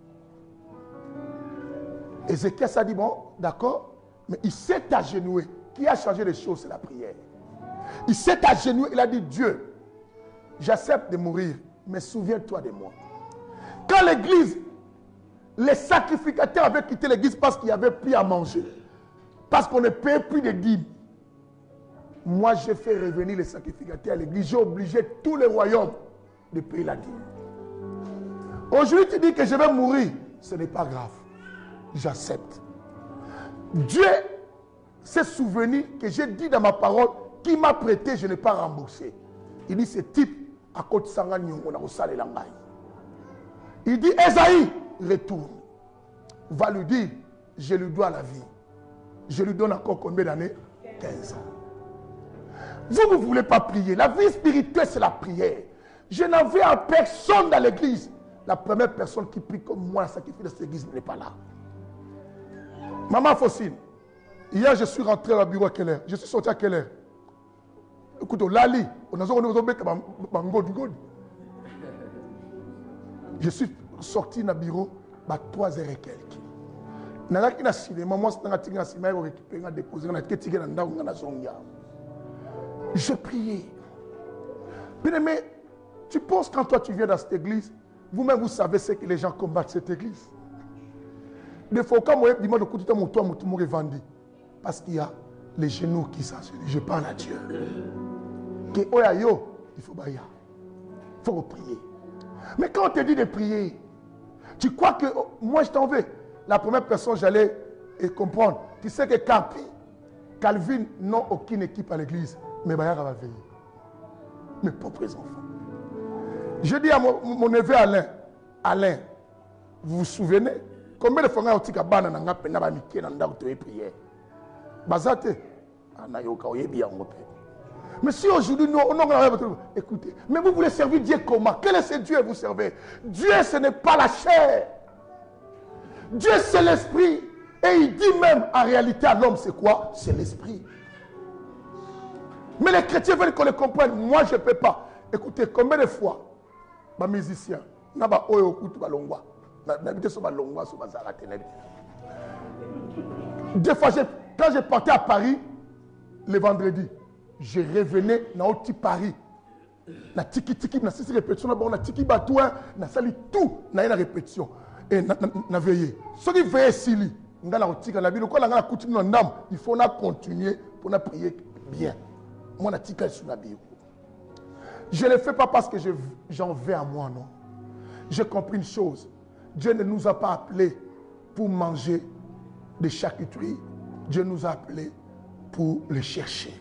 Ézéchias a dit, bon, d'accord, mais il s'est agenoué. Qui a changé les choses, c'est la prière. Il s'est agenoué, il a dit, Dieu, j'accepte de mourir, mais souviens-toi de moi. Quand l'église, les sacrificateurs avaient quitté l'église parce qu'il n'y avait plus à manger, parce qu'on ne payait plus de dîmes, moi j'ai fait revenir les sacrificateurs à l'église, j'ai obligé tous les royaumes de payer la dîme. Aujourd'hui tu dis que je vais mourir, ce n'est pas grave. J'accepte. Dieu s'est souvenu que j'ai dit dans ma parole, qui m'a prêté, je n'ai pas remboursé. Il dit, ce type, à côté de Sanga Nyongo, on a salé l'angaï. Il dit, Esaïe, retourne. Va lui dire, je lui dois la vie. Je lui donne encore combien d'années? quinze ans. Vous ne voulez pas prier. La vie spirituelle, c'est la prière. Je n'avais à personne dans l'église. La première personne qui prie comme moi, la sacrifice de cette église, n'est pas là. Maman Faucine, hier je suis rentré au bureau à quelle heure? Je suis sorti à quelle heure? Écoute, Lali, on a je suis sorti dans le bureau à trois heures et quelques. Je priais. Bien aimé, tu penses quand toi tu viens dans cette église, vous-même vous savez ce que les gens combattent cette église. Des fois, quand moi, dis-moi, parce qu'il y a les genoux qui s'assurent. Je parle à Dieu. Il faut prier. Il faut prier. Mais quand on te dit de prier, tu crois que oh, moi je t'en veux. La première personne, j'allais comprendre. Tu sais que Capi, Calvin n'ont aucune équipe à l'église. Mais Bayara va veiller. Mes propres enfants. Je dis à mon, mon neveu Alain, Alain, vous vous souvenez? Combien de fois on a bana nanga pena ba mikie na ndako to prière. Bazate anayoka oyebi yango pe. Mais si aujourd'hui nous on a écoutez, mais vous voulez servir Dieu comment? Quel est ce Dieu que vous servez? Dieu ce n'est pas la chair. Dieu c'est l'esprit et il dit même en réalité à l'homme c'est quoi? C'est l'esprit. Mais les chrétiens veulent qu'on les comprenne. Moi je ne peux pas. Écoutez, combien de fois ma musicien na ba oyo kutu balongwa. Des fois, quand je partais à Paris, le vendredi, je revenais dans un petit Paris. Na tiki tiki, na six répétitions, na tiki batouin, na sali tout, na une répétition. Et na veillé. Ce qui veillait ici, Il faut continuer pour prier bien. Je ne le fais pas parce que j'en veux à moi, non. J'ai compris une chose. Dieu ne nous a pas appelés pour manger des charcuteries. Dieu nous a appelés pour les chercher.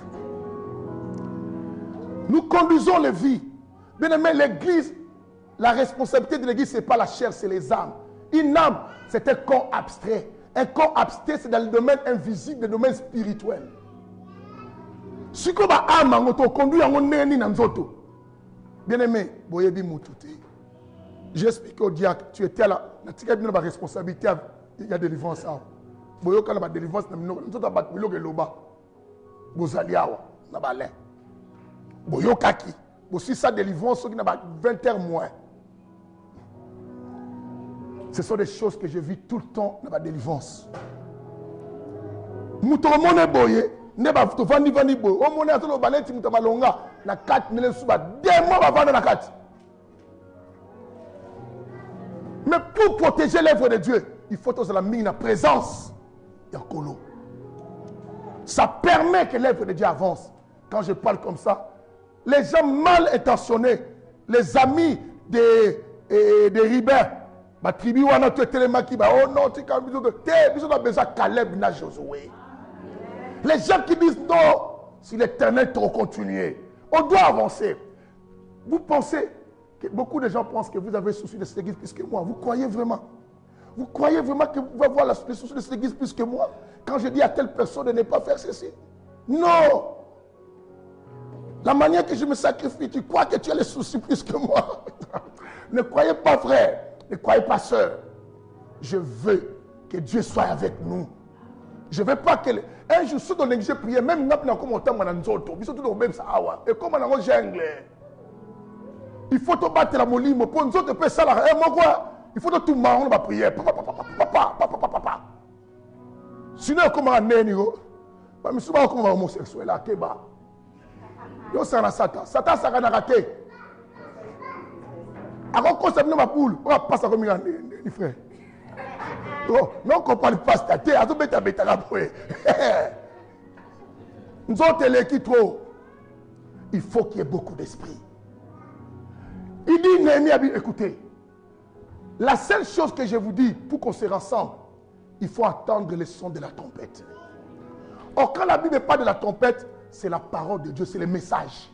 Nous conduisons les vies. Bien aimé, l'église, la responsabilité de l'église, ce n'est pas la chair, c'est les âmes. Une âme, c'est un corps abstrait. Un corps abstrait, c'est dans le domaine invisible, le domaine spirituel. Si tu as âme, on conduit en nzoto. Bien aimé, boyebi mutute. J'explique au diacre, tu étais là, tu as la responsabilité, il y a délivrance. Boyo quand la délivrance, nous avons battu le loba. Bozaliawa, na balin. Boyo kaki. Aussi sa délivrance, qui n'a pas vingt heures moins. Ce sont des choses que je vis tout le temps dans ma délivrance. Moutomo ne boye. Ne ba to vandi vandi boy o mona to baleti mutamalonga na quatre mille suba deux mois avant na quatre. Mais pour protéger l'œuvre de Dieu, il faut que la mine en présence et en colo. Ça permet que l'œuvre de Dieu avance. Quand je parle comme ça, les gens mal intentionnés, les amis des des ribins, ma tribu wana to telemaki ba oh non tu quand biso de te biso na besoin Caleb na Josué. Les gens qui disent non, si l'Éternel trop continuer, on doit avancer. Vous pensez que beaucoup de gens pensent que vous avez souci de cette église plus que moi. Vous croyez vraiment? Vous croyez vraiment que vous pouvez avoir le souci de cette église plus que moi? Quand je dis à telle personne de ne pas faire ceci? Non. La manière que je me sacrifie, tu crois que tu as les soucis plus que moi? Ne croyez pas frère, ne croyez pas sœur. Je veux que Dieu soit avec nous. Je ne veux pas que... Un jour, si on a prié, même si on a commenté à Mananzoto, ils sont tous au même Sahawa. Et comme on a un jungle, il faut te battre la molime. Pour nous autres, ça là. Il faut tout marron, on va prier. Papa, papa, papa, papa, papa, papa. Sinon, comment on est, Nigo? Mais si on est homosexuel, là, Keba. Yo, c'est un Satan. Satan, ça va rater. Alors, quand ça vient ma poule, on va passer comme un frère. Oh, non, on ne parle pas de tête. Nous autres, les qui trop. Il faut qu'il y ait beaucoup d'esprit. Il dit, Néhémie, écoutez, la seule chose que je vous dis pour qu'on se rassemble, il faut attendre le son de la trompette. Or, quand la Bible n'est pas de la trompette, c'est la parole de Dieu, c'est le message.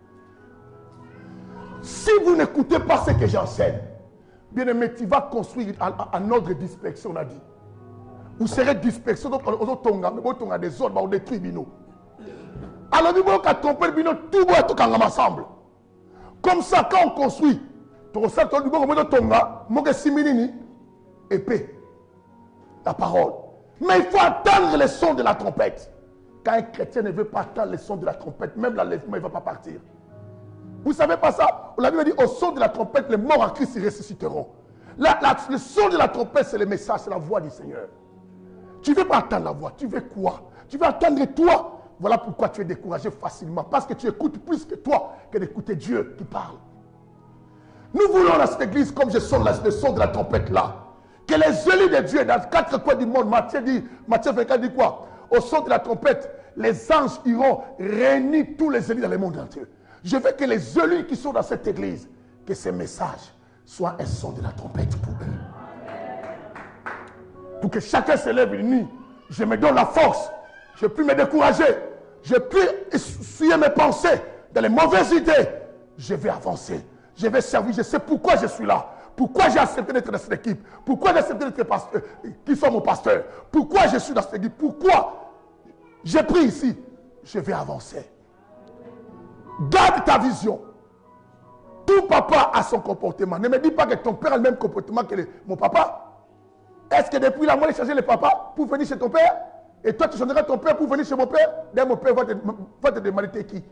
Si vous n'écoutez pas ce que j'enseigne, bien aimé, tu vas construire un ordre de dispersion, on a dit. Vous serez dispersés, donc on a des ordres, on des tribunaux. Alors, nous avons trompé le bino, tout le monde est ensemble. Comme ça, quand on construit, tu ressens que nous avons tonga, nous avons épée, la parole. Mais il faut attendre le son de la trompette. Quand un chrétien ne veut pas attendre le son de la trompette, même l'enlèvement, il ne va pas partir. Vous ne savez pas ça? La Bible dit, au son de la trompette, les morts en Christ ils ressusciteront. La, la, le son de la trompette, c'est le message, c'est la voix du Seigneur. Tu ne veux pas attendre la voix, tu veux quoi? Tu veux attendre toi? Voilà pourquoi tu es découragé facilement. Parce que tu écoutes plus que toi que d'écouter Dieu qui parle. Nous voulons dans cette église, comme je sonne le son de la trompette là, que les élus de Dieu dans quatre coins du monde, Matthieu dit, Matthieu vingt-quatre dit quoi? Au son de la trompette, les anges iront réunir tous les élus dans le monde entier. Je veux que les élus qui sont dans cette église, que ces messages soient un son de la trompette pour eux. Pour que chacun se lève une nuit. Je me donne la force. Je ne peux plus me décourager. Je ne peux plus essuyer mes pensées dans les mauvaises idées. Je vais avancer. Je vais servir. Je sais pourquoi je suis là. Pourquoi j'ai accepté d'être dans cette équipe. Pourquoi j'ai accepté d'être pasteur. Qui sont mon pasteur. Pourquoi je suis dans cette équipe. Pourquoi j'ai pris ici. Je vais avancer. Garde ta vision. Tout papa a son comportement. Ne me dis pas que ton père a le même comportement que le, mon papa. Est-ce que depuis la mort, il a changé le papa pour venir chez ton père? Et toi, tu changeras ton père pour venir chez mon père? D'ailleurs, mon père va te, va te demander t'es qui?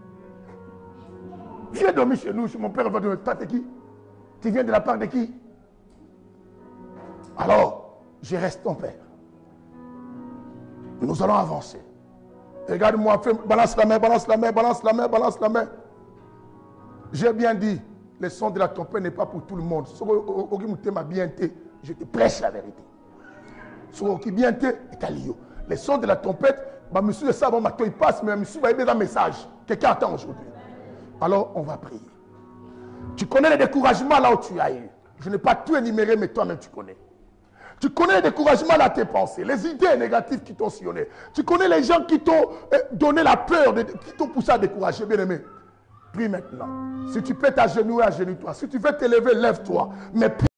Viens dormir chez nous, mon père va te demander toi t'es qui? Tu viens de la part de qui? Alors, je reste ton père. Nous allons avancer. Regarde-moi, balance la main, balance la main, balance la main, balance la main. J'ai bien dit, le son de la trompette n'est pas pour tout le monde. Je te prêche la vérité. Sur qui bien t'es, les sons de la trompette, bah, monsieur de ça, bon, maintenant il passe, mais monsieur va aider un message. Quelqu'un attend aujourd'hui. Alors, on va prier. Tu connais les découragements là où tu as eu. Je n'ai pas tout énuméré, mais toi-même tu connais. Tu connais les découragements là, tes pensées, les idées négatives qui t'ont sillonné. Tu connais les gens qui t'ont eh, donné la peur, de, qui t'ont poussé à décourager. Bien aimé, prie maintenant. Si tu peux t'agenouiller, agenouille-toi. Si tu veux t'élever, lève-toi. Mais